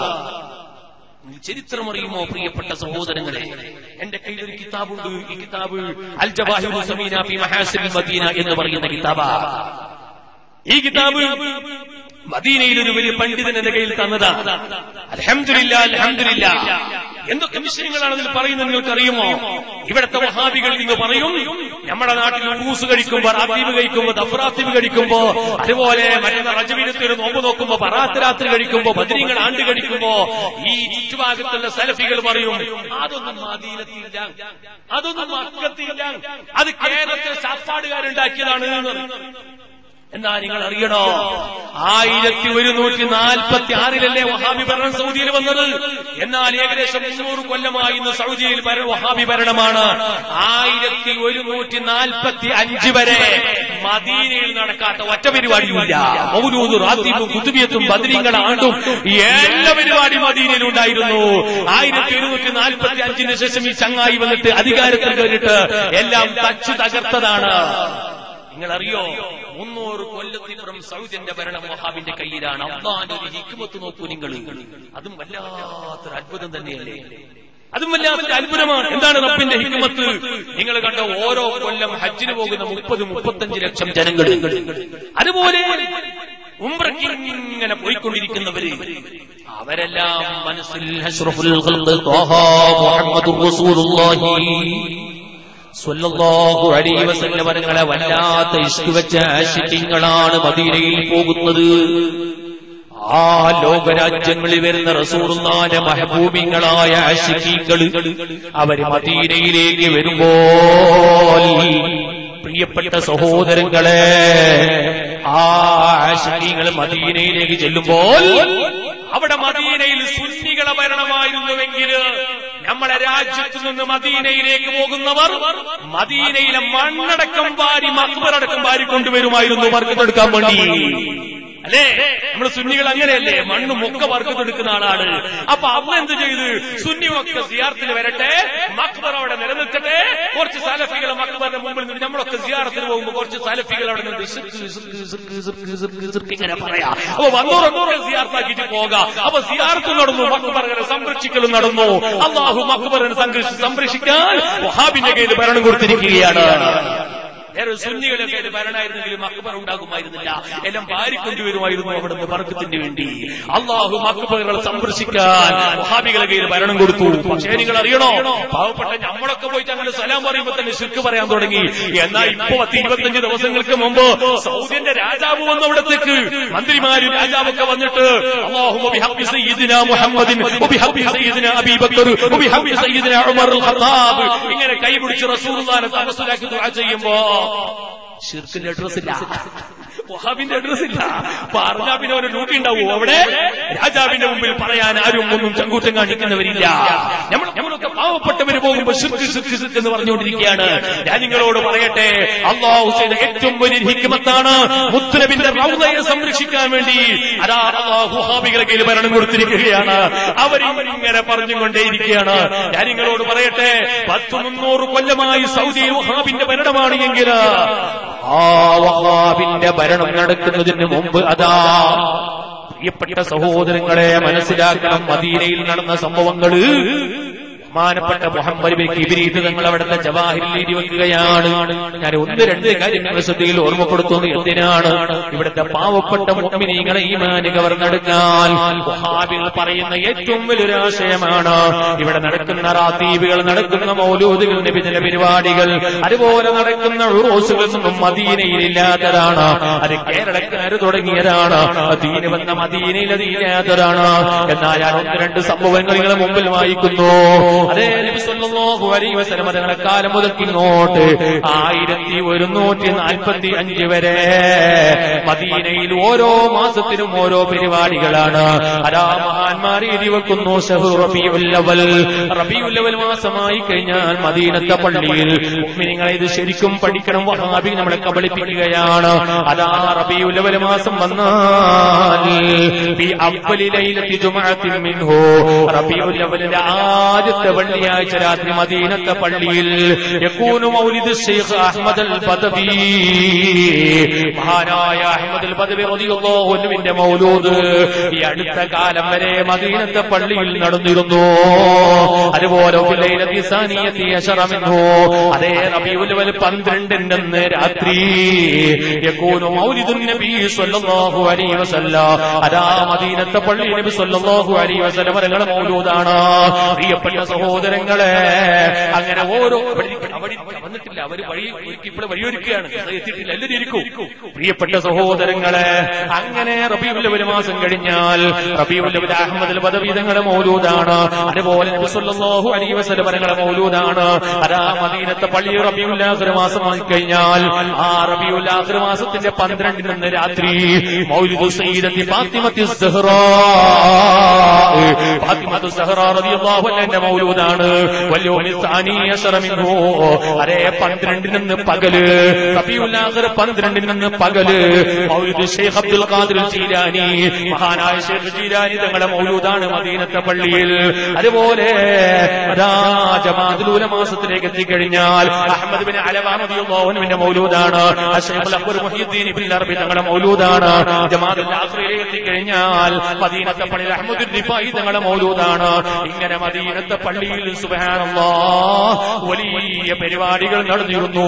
ചരിത്രമറിയുമോ പ്രിയപ്പെട്ട സഹോദരങ്ങളെ? എന്റെ കയ്യിൽ ഒരു കിതാബുണ്ട്. ഈ കിതാബ് അൽ ജവാഹിറു സമീന ഫി മഹാസിൽ മദീന എന്ന് പറയുന്ന കിതാബാ. ഈ കിതാബ് മദീനയിൽ ഒരു വലിയ പണ്ഡിതൻ എന്റെ കയ്യിൽ തന്നതാണ്. അൽഹംദുലില്ലാ അൽഹംദുലില്ലാ. എന്തൊക്കെ വിഷയങ്ങളാണ് ഇതിൽ പറയുന്നത് നിങ്ങൾക്കറിയുമോ? ഇവിടുത്തെ വഹാബികൾ നിങ്ങൾ പറയും, നമ്മുടെ നാട്ടിൽ ഉറൂസ് കഴിക്കുമ്പോ, റാത്തീബ് കഴിക്കുമ്പോ, ദഫ്റാത്തീബ് കഴിക്കുമ്പോ, അതുപോലെ മറ്റേ റജബിനത്തിൽ നോമ്പ് നോക്കുമ്പോ, ബറാത്ത് രാത്രി കഴിക്കുമ്പോ, ബദ്രീങ്ങൾ ആണ്ട് കഴിക്കുമ്പോ ഈ ചുറ്റുഭാഗത്തുള്ള സലഫികൾ പറയും അതൊന്നും മദീനത്തില്ല, അതൊന്നും മക്കത്തില്ല, അത് കേരളത്തിലെ സാപ്പാടുകാരുണ്ടാക്കിയതാണ്. എന്നാ നിങ്ങൾ അറിയണോ, ആയിരത്തി ഒരുന്നൂറ്റി നാൽപ്പത്തി ആറിലല്ലേ വഹാബി ഭരണം സൗദിയിൽ വന്നത്. എന്നാൽ ഏകദേശം മുന്നൂറ് കൊല്ലമായി ഇന്ന് സൗദിയിൽ വഹാബി ഭരണമാണ്. ആയിരത്തി ഒരുന്നൂറ്റി നാൽപ്പത്തി അഞ്ച് വരെ മദീനയിൽ നടക്കാത്ത ഒറ്റ പരിപാടിയുമില്ല. മൗലൂദ്, റാത്തീബും, കുതുബിയത്തും, ബദ്രീങ്ങൾ ആണ്ടും എല്ലാ പരിപാടി മദീനയിൽ ഉണ്ടായിരുന്നു. ആയിരത്തി ഒരുന്നൂറ്റി നാൽപ്പത്തി അഞ്ചിന് ശേഷം ഈ ചങ്ങായി വന്നിട്ട് അധികാരത്തിൽ കയറിയിട്ട് എല്ലാം തച്ചു തകർത്തതാണ്. നിങ്ങളറിയോ, മുന്നൂറ് കൊല്ലത്തിപ്പുറം സൗദിന്റെ ഭരണം വഹാബിന്റെ കയ്യിലാണ്. അള്ളാന്റെ ഒരു ഹിക്മത്ത് നോക്കൂ നിങ്ങൾ. അതും വല്ലാത്തൊരു അത്ഭുതം തന്നെയല്ലേ? അതും വല്ലാത്തൊരു അത്ഭുതമാണ്. എന്താണ് റബ്ബിന്റെ ഹിക്മത്ത്? നിങ്ങൾ കണ്ട ഓരോ കൊല്ലം ഹജ്ജിന് പോകുന്ന മുപ്പത് മുപ്പത്തഞ്ച് ലക്ഷം ജനങ്ങൾ, അതുപോലെ ഉംറയ്ക്ക് ഇങ്ങനെ പോയിക്കൊണ്ടിരിക്കുന്നവര്, അവരെല്ലാം മനസ്സിൽ അഷ്റഫുൽ ഖൽഖ് ത്വാഹ മുഹമ്മദുർ റസൂലുള്ളാഹി സ്വല്ലല്ലാഹു അലൈഹി വസല്ലം തങ്ങളെ വല്ലാത്ത ഇഷ്ക് വെച്ച ആശിഖീങ്ങളാണ് മദീനയിൽ പോകുന്നത്. ആ ലോകരാജ്യങ്ങളിൽ വരുന്ന റസൂലുള്ളാഹിന്റെ മഹബൂബിങ്ങളായ ആശിഖീങ്ങൾ അവര് മദീനയിലേക്ക് വരുമ്പോൾ, പ്രിയപ്പെട്ട സഹോദരങ്ങളെ, ആ ആശിഖീങ്ങൾ മദീനയിലേക്ക് ചെല്ലുമ്പോൾ അവിടെ മദീനയിൽ സുന്നികളെ ഭരണമായിരുന്നുവെങ്കിൽ നമ്മുടെ രാജ്യത്തു നിന്ന് മദീനയിലേക്ക് പോകുന്നവർ മദീനയിലെ മണ്ണടക്കം വാരി മഖ്ബറടക്കം വാരി കൊണ്ടുവരുമായിരുന്നു വർക്കത്തെടുക്കാൻ വേണ്ടി. അല്ലേ? നമ്മൾ സുന്നികൾ അങ്ങനെയല്ലേ, മണ്ണും ഒക്കെ വർക്കത്തെടുക്കുന്ന ആളാണ്. അപ്പൊ അവ എന്ത് ചെയ്ത്, സുന്നിയൊക്കെ സിയാറത്തിന് വരട്ടെ, മഖ്ബർ അവിടെ നിലനിൽക്കട്ടെ, കുറച്ച് സലഫികളെ മഖ്ബറിന്റെ മുമ്പിൽ നിന്ന് നമ്മളൊക്കെ സിയാറത്തിന് പോകുമ്പോൾ കുറച്ച് സലഫികൾ അവിടെ നിന്ന് ഇങ്ങനെ പറയാ. അപ്പൊ വന്നൂറന്നൂറ് സിയാറത്താക്കിയിട്ട് പോകാം. അപ്പൊ സിയാറത്ത് നടന്നു, മഖ്ബറുകളെ സംരക്ഷിക്കലും നടന്നു. അള്ളാഹു മഖ്ബറിനെ സംരക്ഷിക്കാൻ വഹാബിന്റെ കയ്യിൽ ഭരണം കൊടുത്തിരിക്കുകയാണ്. വേറെ സുന്നികളുടെ കയ്യിൽ ഭരണമായിരുന്നെങ്കിലും മഖ്ബർ ഉണ്ടാകുമായിരുന്നില്ല, എല്ലാം വാരിക്കൊണ്ടുവരുമായിരുന്നു അവിടുന്ന് ബർക്കത്തിന് വേണ്ടി. അള്ളാഹു മഖ്ബറുകളെ സംരക്ഷിക്കാൻ വഹാബികളുടെ കയ്യിൽ ഭരണം കൊടുത്തു. പക്ഷേ നിങ്ങൾ അറിയണോ, പാവപ്പെട്ട നമ്മളൊക്കെ പോയിട്ട് അങ്ങനെ സലാം പറയുമ്പോൾ തന്നെ ശിർക്ക് പറയാൻ തുടങ്ങി. എന്നാൽ ഇപ്പൊ പത്ത് ഇരുപത്തഞ്ച് ദിവസങ്ങൾക്ക് മുമ്പ് സൗദിന്റെ രാജാവ് വന്ന അവിടത്തേക്ക് മന്ത്രിമാരും രാജാവൊക്കെ വന്നിട്ട് അല്ലാഹുമ്മ ബിഹഖ്ഖി സയ്യിദിനാ മുഹമ്മദിൻ വബിഹഖ്ഖി സയ്യിദിനാ അബീ ബക്കർ വബിഹഖ്ഖി സയ്യിദിനാ ഉമർ അൽ ഖത്താബ് ഇങ്ങനെ കൈപിടിച്ച് റസൂലുള്ളാഹിനെ തവസ്സുലാക്കി ദുആ ചെയ്യുമ്പോ ശിർക്കിന്റെ അഡ്രസ് ഇല്ല, വഹാബിന്റെ അഡ്രസ് ഇല്ല. പറഞ്ഞാ പിന്നെ ഒരു ഡ്യൂട്ടി ഉണ്ടാവും അവിടെ. രാജാവിന്റെ മുമ്പിൽ പറയാൻ ആരും ഒന്നും ചങ്കൂറ്റം കാണിക്കുന്നവരില്ല. നമ്മൾ നമ്മളൊക്കെ പാവപ്പെട്ടവര് പോകുമ്പോൾ ശിർക്ക് ശിർക്ക് ശിർക്ക് എന്ന് പറഞ്ഞുകൊണ്ടിരിക്കുകയാണ്. ഞാൻ നിങ്ങളോട് പറയട്ടെ, അല്ലാഹു ചെയ്ത ഏറ്റവും വലിയ ഹിക്മത്താണ് മുത്തുനബിന്റെ റൗളയെ സംരക്ഷിക്കാൻ വേണ്ടി അതാ അല്ലാഹു വഹാബികളുടെ കയ്യിൽ ഭരണം കൊടുത്തിരിക്കുകയാണ്. അവരിങ്ങനെ പറഞ്ഞുകൊണ്ടേയിരിക്കുകയാണ്. ഞാൻ നിങ്ങളോട് പറയട്ടെ, പത്ത് മുന്നൂറ് കൊല്ലമായി സൗദിയിൽ വഹാബിന്റെ ഭരണമാണ് എങ്കിൽ ആ വഹാബിന്റെ ഭരണം നടക്കുന്നതിന് മുമ്പ് അതാ പ്രിയപ്പെട്ട സഹോദരങ്ങളെ മനസ്സിലാക്കണം, മദീനയിൽ നടന്ന സംഭവങ്ങള് ബഹുമാനപ്പെട്ട മുഹമ്മദ് ബിൻ ഇബ്രീദ് തങ്ങൾ അവിടുത്തെ ജവാഹിറിൽ എഴുതി വെക്കുകയാണ്. ഞാൻ ഒന്ന് രണ്ട് കാര്യങ്ങൾ ശ്രദ്ധയിൽ ഓർമ്മപ്പെടുത്തുന്നു. എന്തിനാണ്? ഇവിടുത്തെ പാവപ്പെട്ട മുഅ്മിനീങ്ങളെ ഈമാൻ കവർന്നെടുക്കാൻ വഹാബികൾ പറയുന്ന ഏറ്റവും വലിയൊരു ആശയമാണ്. ഇവിടെ നടക്കുന്ന റാത്തീബുകൾ, നടക്കുന്ന മൗലൂദുകൾ, നബിദിന പരിപാടികൾ, അതുപോലെ നടക്കുന്ന ഉറൂസുകളൊന്നും മദീനയിലില്ലാത്തതാണ്. അത് കേരളക്കാർ തുടങ്ങിയതാണ്. ദീന് വന്ന മദീനയിൽ അത് ഇല്ലാത്തതാണ്. എന്നാൽ ഞാൻ ഒന്ന് രണ്ട് സംഭവങ്ങൾ നിങ്ങളുടെ മുമ്പിൽ വായിക്കുന്നു. അതേ നബി സല്ലല്ലാഹു അലൈഹി വസല്ലം തങ്ങളുടെ കാലം മുതൽ ഇങ്ങോട്ട് ആയിരത്തി ഒരുന്നൂറ്റി നാൽപ്പത്തി അഞ്ച് വരെ മദീനയിൽ ഓരോ മാസത്തിനും ഓരോ പരിപാടികളാണ്. അതാ മഹാന്മാർ എഴുതി വെക്കുന്നു. റബീഉൽ അവൽ, റബീഉൽ അവൽ മാസമായി കഴിഞ്ഞാൽ മദീനത്തെ പള്ളിയിൽ മുഅ്മിനീങ്ങളെ ഇത് ശരിക്കും പഠിക്കണം. വഹാബി നമ്മളെ കബളിപ്പിക്കുകയാണ്. അതാ റബീഉൽ അവൽ മാസം വന്നാൽ ഫി അവ്വലി ലൈലത്തി ജുമുഅത്തിൻ മിൻഹു, റബീഉൽ അവലിന്റെ ആദ്യത്തെ വെള്ളിയാഴ്ച രാത്രി മദീനത്തെ പള്ളിയിൽ യകൂനു മൗലിദ് ശൈഖ് അഹ്മദ് അൽ ബദവി, മഹാനായ അഹ്മദ് അൽ ബദവി റളിയല്ലാഹു അൻഹുവിന്റെ മൗലൂദ് ഈ അടുത്ത കാലം വരെ മദീനത്തെ പള്ളിയിൽ നടന്നിരുന്നു. അതുപോലെ ലൈലത്തി സാനിയത്തി അശറ മിൻഹു, അതേ റബീഉൽ അവൽ പന്ത്രണ്ടിന്റെ രാത്രി യകൂനു മൗലിദുൻ നബി സ്വല്ലല്ലാഹു അലൈഹി വസല്ലം, അതാ മദീനത്തെ പള്ളി നബി സ്വല്ലല്ലാഹു അലൈഹി വസല്ലം തങ്ങളുടെ മൗലൂദാണ്. പ്രിയപ്പെട്ട സഹോദരങ്ങളെ, അങ്ങനെ ഓരോ വന്നിട്ടില്ല, അവർ വഴി ഇപ്പോൾ വഴിയൊരുക്കുകയാണ്, എത്തിയിട്ടില്ല, എല്ലാവരും ഇരിക്കും. പ്രിയപ്പെട്ട സഹോദരങ്ങളെ, അങ്ങനെ റബീഉൽ അവൽ മാസം കഴിഞ്ഞാൽ റബീഉൽ അവൽ അഹ്മദ് അൽ ബദവി തങ്ങളുടെ മൗലൂദാണ്. അതുപോലെ നബി സല്ലല്ലാഹു അലൈഹി വസല്ലം തങ്ങളുടെ മൗലൂദാണ്. അതാ മദീനത്തെ പള്ളി റബീഉൽ ആഖിർ മാസമായി കഴിഞ്ഞാൽ ആ റബീഉൽ ആഖിർ മാസത്തിന്റെ പന്ത്രണ്ടിന് രാത്രി മൗലിദു സയ്യിദത്തി ഫാത്തിമത്തി സഹ്റാ, ഫാത്തിമത്തു സഹ്റാ റളിയല്ലാഹു അൻഹയുടെ മൗലൂദാണ്. വല്യൗമി സാനി അശറ മിൻഹു, അതേ പന്ത്രണ്ടിന് പകല് റബീഉൽ ആഖിർ പന്ത്രണ്ടിന് പകല് മൗലിദ് ശൈഖ് അബ്ദുൽ ഖാദിർ ജീലാനി, മഹാനായ ശൈഖ് ജീലാനി തങ്ങളുടെ മൗലൂദാണ് മദീനത്തെ പള്ളിയിൽ. അതുപോലെ അതാ ജമാഅത്തുൽ ഉലമ മാസത്തിലേക്ക് എത്തിക്കഴിഞ്ഞാൽ അഹ്മദ് ബിൻ അലവ റളിയല്ലാഹു അൻഹുവിന്റെ മൗലൂദാണ്. ശൈഖുൽ അക്ബർ മുഹ്യിദ്ദീൻ ഇബ്നുൽ അറബി തങ്ങളുടെ മൗലൂദാണ്. ജമാഅത്തുൽ ആഖിറയിലേക്ക് എത്തിക്കഴിഞ്ഞാൽ മദീനത്തെ പള്ളിയിൽ അഹ്മദുർ റിഫായി തങ്ങളുടെ മൗലൂദാണ്. ഇങ്ങനെ മദീനത്തെ പള്ളിയിൽ സുബ്ഹാനല്ലാഹ് വലിയ പരിപാടികൾ നടന്നിരുന്നു.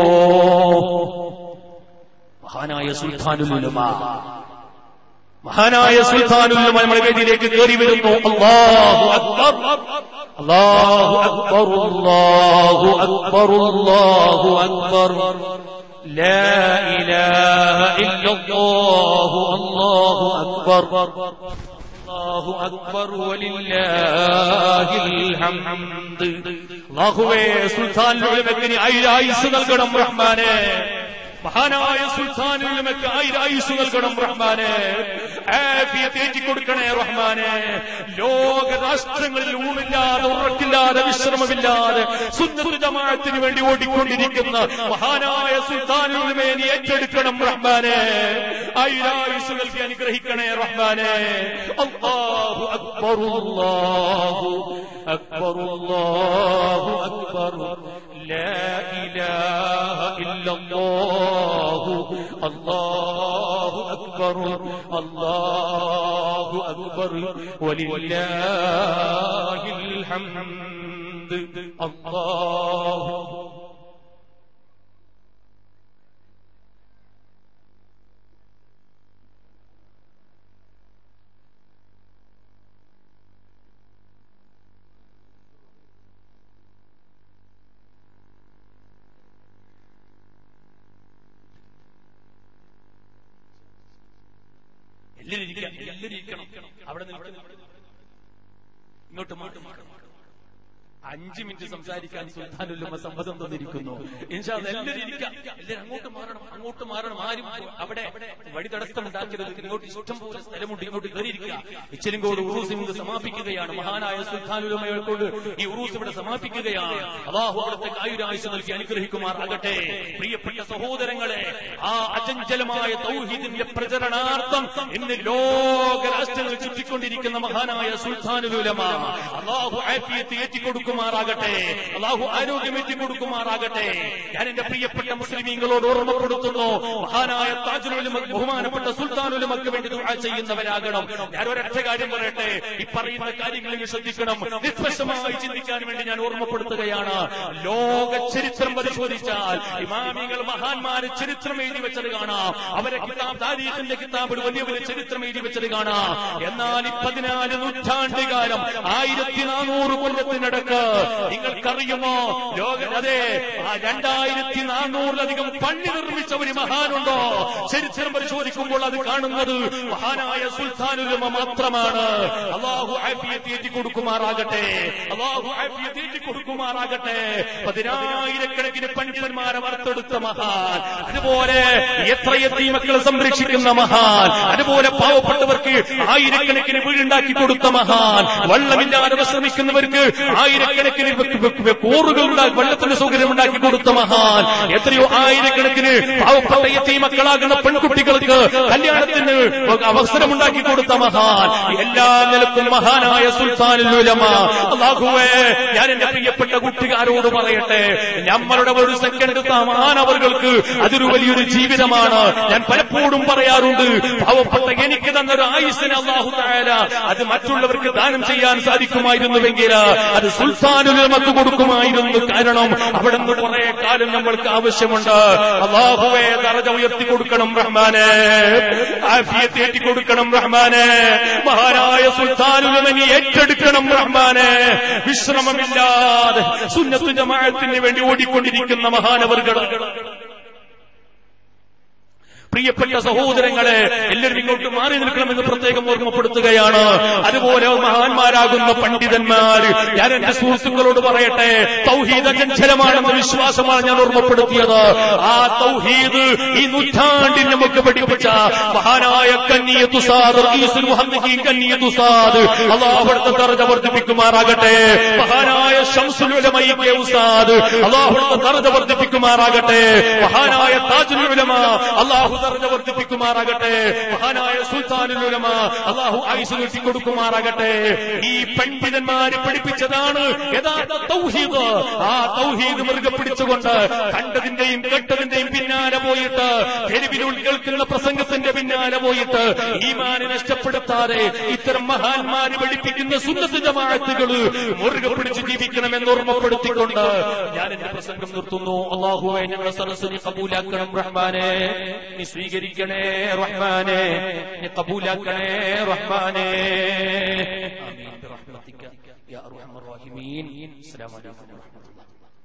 മഹാനായ സുൽത്താനുൽ ഉലമ, മഹാനായ സുൽത്താനുൽ ഉലമ നമ്മുടെ വേദിയിലേക്ക് കയറി വരുന്നു. അല്ലാഹു അക്ബർ, അല്ലാഹു അക്ബർ, അല്ലാഹു അക്ബർ, അല്ലാഹു അക്ബർ, ലാ ഇലാഹ ഇല്ലല്ലാഹു, അല്ലാഹു അക്ബർ, അല്ലാഹു അക്ബർ, വലില്ലാഹിൽ ഹംദ്. അല്ലാഹുവേ, സുൽത്താനുൽ ഉലമയ്ക്ക് ആയിരായുസ്സ് നൽകണം റഹ്മാനേ. മഹാനായ സുൽത്താനുൽ ഉലമയ്ക്ക് ആയിരായുസ്സ് നൽകണം റഹ്മാനേ. ആഫിയത്ത് ഏറ്റിക്കൊടുക്കണേ റഹ്മാനേ. ലോക രാഷ്ട്രങ്ങളിൽ ഊണില്ലാതെ ഉറക്കില്ലാതെ വിശ്രമമില്ലാതെ സുന്നത്ത് ജമാഅത്തിന് വേണ്ടി ഓടിക്കൊണ്ടിരിക്കുന്ന മഹാനായ സുൽത്താനുൽ ഉലമയെ നീ ഏറ്റെടുക്കണം റഹ്മാനേ. ആയിരായുസ്സ് നൽകി അനുഗ്രഹിക്കണേ റഹ്മാനേ. അല്ലാഹു അക്ബർ, അല്ലാഹു അക്ബർ, അല്ലാഹു അക്ബർ, ലാ ഇലാഹ ഇല്ലല്ലാഹു, അല്ലാഹു അക്ബർ, അല്ലാഹു അക്ബർ, വലില്ലാഹിൽ ഹംദ്. അല്ലാഹു അവിടെ ഇങ്ങോട്ട് മാറ്റും. അഞ്ചു മിനിറ്റ് സംസാരിക്കാൻ സുൽത്താനുൽ ഉലമ സമ്മതം തന്നിരിക്കുന്നു. ഇൻഷാ അല്ലാഹ് എല്ലാവരും ഇരിക്കാം. എല്ലാവരും അങ്ങോട്ട് മാറണം, അങ്ങോട്ട് മാറണം. ആരും അവിടെ വഴി തടസ്സം ഉണ്ടാക്കരുത്. ഇങ്ങോട്ട് ഇഷ്ടം പോലെ സ്ഥലമുണ്ട്, ഇങ്ങോട്ട് കയറിയിരിക്കുക. ഇച്ചിരിങ്കോട് ഉറൂസ് ഇന്ന് സമാപിക്കുകയാണ്. മഹാനായ സുൽത്താനുൽ ഉലമയെ കൊണ്ട് ഈ ഉറൂസ് ഇവിടെ സമാപിക്കുകയാണ്. അല്ലാഹു അവിടുത്തെ ആയുരായുസ്സ് നൽകി അനുഗ്രഹിക്കുമാറാകട്ടെ. പ്രിയപ്പെട്ട സഹോദരങ്ങളെ, ആ അചഞ്ചലമായ തൗഹീദിന്റെ പ്രചരണാർത്ഥം ഇന്ന് ലോക രാഷ്ട്രങ്ങൾ ചുറ്റിക്കൊണ്ടിരിക്കുന്ന മഹാനായ സുൽത്താനുൽ ഉലമ, അല്ലാഹു ആഫിയത്ത് ഏറ്റിക്കൊടുക്കും കൊടുക്കുമാറാകട്ടെ, അള്ളാഹു ആരോഗ്യം എത്തി കൊടുക്കുമാറാകട്ടെ. ഞാൻ എന്റെ പ്രിയപ്പെട്ട മുസ്ലിമീങ്ങളോട് ഓർമ്മപ്പെടുത്തുന്നു, മഹാനായ താജുൽ ഉലമ ബഹുമാനപ്പെട്ട സുൽത്താനുൽ ഉലമക്ക് വേണ്ടി ദുആ ചെയ്യുന്നവരാകണം. ഞാൻ ഒരൊറ്റ കാര്യം പറയട്ടെ, ഈ പറയുന്ന കാര്യങ്ങളിൽ ശ്രദ്ധിക്കണം, നിഷ്പക്ഷമായി ചിന്തിക്കാൻ വേണ്ടി ഞാൻ ഓർമ്മപ്പെടുത്തുകയാണ്. ലോക ചരിത്രം പരിശോധിച്ചാൽ ഇമാമികൾ മഹാന്മാര് ചരിത്രം എഴുതി വെച്ചത് കാണാം. അവരെ കിതാബ് താരീഖിന്റെ കിതാബിൽ വലിയ വലിയ ചരിത്രം എഴുതി വെച്ചത് കാണാം. എന്നാൽ ഈ പതിനാല് നൂറ്റാണ്ട് കാലം ആയിരത്തി നാനൂറ് കൊല്ലത്തിനടക്ക് നിങ്ങൾക്കറിയുമോ ലോക അതെ രണ്ടായിരത്തി നാനൂറിലധികം പള്ളി നിർമ്മിച്ച ഒരു മഹാനുണ്ടോ? ചരിത്രം പരിശോധിക്കുമ്പോൾ അത് കാണുന്നത് മഹാനായ സുൽത്താനുൽ ഉലമ മാത്രമാണ്. അല്ലാഹു ആഫിയത്ത് ഏറ്റി കൊടുക്കുമാറാകട്ടെ, അല്ലാഹു ആഫിയത്ത് ഏറ്റി കൊടുക്കുമാറാകട്ടെ. പതിനായിരക്കണക്കിന് പണ്ഡിതന്മാരെ വാർത്തെടുത്ത മഹാൻ, അതുപോലെ എത്ര യതീമക്കളെ സംരക്ഷിക്കുന്ന മഹാൻ, അതുപോലെ പാവപ്പെട്ടവർക്ക് ആയിരക്കണക്കിന് വീടുണ്ടാക്കി കൊടുത്ത മഹാൻ, വെള്ളമില്ലാതെ വിശ്രമിക്കുന്നവർക്ക് ആയിരക്കണക്കിന് കൂറുകൾ വെള്ളത്തിന് സൗകര്യം ഉണ്ടാക്കി കൊടുത്ത മഹാൻ, എത്രയോ ആയിരക്കണക്കിന് പാവപ്പെട്ട യതീമക്കളാകുന്ന പെൺകുട്ടികൾക്ക് കല്യാണത്തിന് അവസരമുണ്ടാക്കി കൊടുത്ത മഹാൻ, എല്ലാ നിലക്കും മഹാനായ സുൽത്താനുൽ ഉലമ. അല്ലാഹുവേ, ഞാൻ എന്റെ പ്രിയപ്പെട്ട കൂട്ടുകാരോട് പറയട്ടെ, നമ്മളുടെ ഒരു സെക്കൻഡ് മഹാനവർക്ക് അതൊരു വലിയൊരു ജീവിതമാണ്. ഞാൻ പലപ്പോഴും പറയാറുണ്ട്, പാവപ്പെട്ട എനിക്ക് തന്നൊരു ആയുസ്സിന് അല്ലാഹു തആല അത് മറ്റുള്ളവർക്ക് ദാനം ചെയ്യാൻ സാധിക്കുമായിരുന്നുവെങ്കിൽ അത് സുൽത്താനുൽ ഉലമക്ക് കൊടുക്കുമായിരുന്നു. കാരണം അവിടെ നിന്ന് കുറെ കാലം നമ്മൾക്ക് ആവശ്യമുണ്ട്. അല്ലാഹുവേ, ദറജ ഉയർത്തി കൊടുക്കണം റഹ്മാനെ, ആഫിയത്ത് ഏറ്റി കൊടുക്കണം റഹ്മാനെ, മഹാനായ സുൽത്താനുൽ ഉലമയെ ഏറ്റെടുക്കണം റഹ്മാനെ. വിശ്രമമില്ലാതെ സുന്നത്ത് ജമാഅത്തിന് വേണ്ടി ഓടിക്കൊണ്ടിരിക്കുന്ന മഹാനവർകൾ. പ്രിയപ്പെട്ട സഹോദരങ്ങളെ, എല്ലാവരും ഇങ്ങോട്ട് മാറി നിൽക്കണമെന്ന് പ്രത്യേകം ഓർമ്മപ്പെടുത്തുകയാണ്. അതുപോലെ മഹാന്മാരാകുന്ന പണ്ഡിതന്മാർ, ഞാൻ എന്റെ സുഹൃത്തുക്കളോട് പറയട്ടെ, തൗഹീദ് അചഞ്ചലമാണെന്ന വിശ്വാസമാണ് ഞാൻ ഓർമ്മപ്പെടുത്തിയത്. ആ തൗഹീദ് ഈ നൂറ്റാണ്ടിൽ നമുക്ക് പഠിപ്പിച്ച മഹാനായ കന്നിയത്ത് ഉസ്താദ് റഈസുൽ മുഹദ്ദിഖീൻ കന്നിയത്ത് ഉസ്താദ്, അല്ലാഹു അവിടുത്തെ ദറജ വർദ്ധിപ്പിക്കുമാറാകട്ടെ. മഹാനായ ശംസുൽ ഉലമ കെ ഉസ്താദ്, അല്ലാഹു അവിടുത്തെ ദറജ വർദ്ധിപ്പിക്കുമാറാകട്ടെ. മഹാനായ താജുൽ ഉലമ, അല്ലാഹു ദറജ വർദ്ധിപ്പിക്കുമാറാകട്ടെ. മഹാനായ സുൽത്താനുൽ ഉലമ, അല്ലാഹു ആയുസ്സ് നീട്ടി കൊടുക്കുമാറാകട്ടെ. ഈ പണ്ഡിതന്മാര് പഠിപ്പിച്ചതാണ് യഥാർത്ഥ തൗഹീദ്. ആ തൗഹീദ് മുറുകെ പിടിച്ചുകൊണ്ട് കണ്ടതിന്റെയും കേട്ടതിന്റെയും പിന്നാലെ പോയിട്ട്, തെരുവിനുൾ കേൾക്കുന്ന പ്രസംഗത്തിന്റെ പിന്നാലെ പോയിട്ട് ഈമാനെ നഷ്ടപ്പെടുത്താതെ ഇത്തരം മഹാന്മാര് പഠിപ്പിക്കുന്ന സുന്നത്ത് ജമാഅത്തുകൾ മുറുകെ പിടിച്ച് ജീവിക്കണമെന്ന് ഓർമ്മപ്പെടുത്തിക്കൊണ്ട് ഞാൻ എന്റെ പ്രസംഗം നിർത്തുന്നു. അല്ലാഹുവേ, ഞങ്ങളുടെ സദസ്സിനെ കബൂലാക്കണം റഹ്മാനെ, നീ സ്വീകരിക്കണേ റഹ്മാനെ, നീ കബൂലാക്കണേ റഹ്മാനെ. ആമീൻ ബിറഹ്മതിക യാ അർഹമർ റഹീമീൻ. അസ്സലാമു അലൈക്കും വറഹ്മത്തുള്ളാഹി.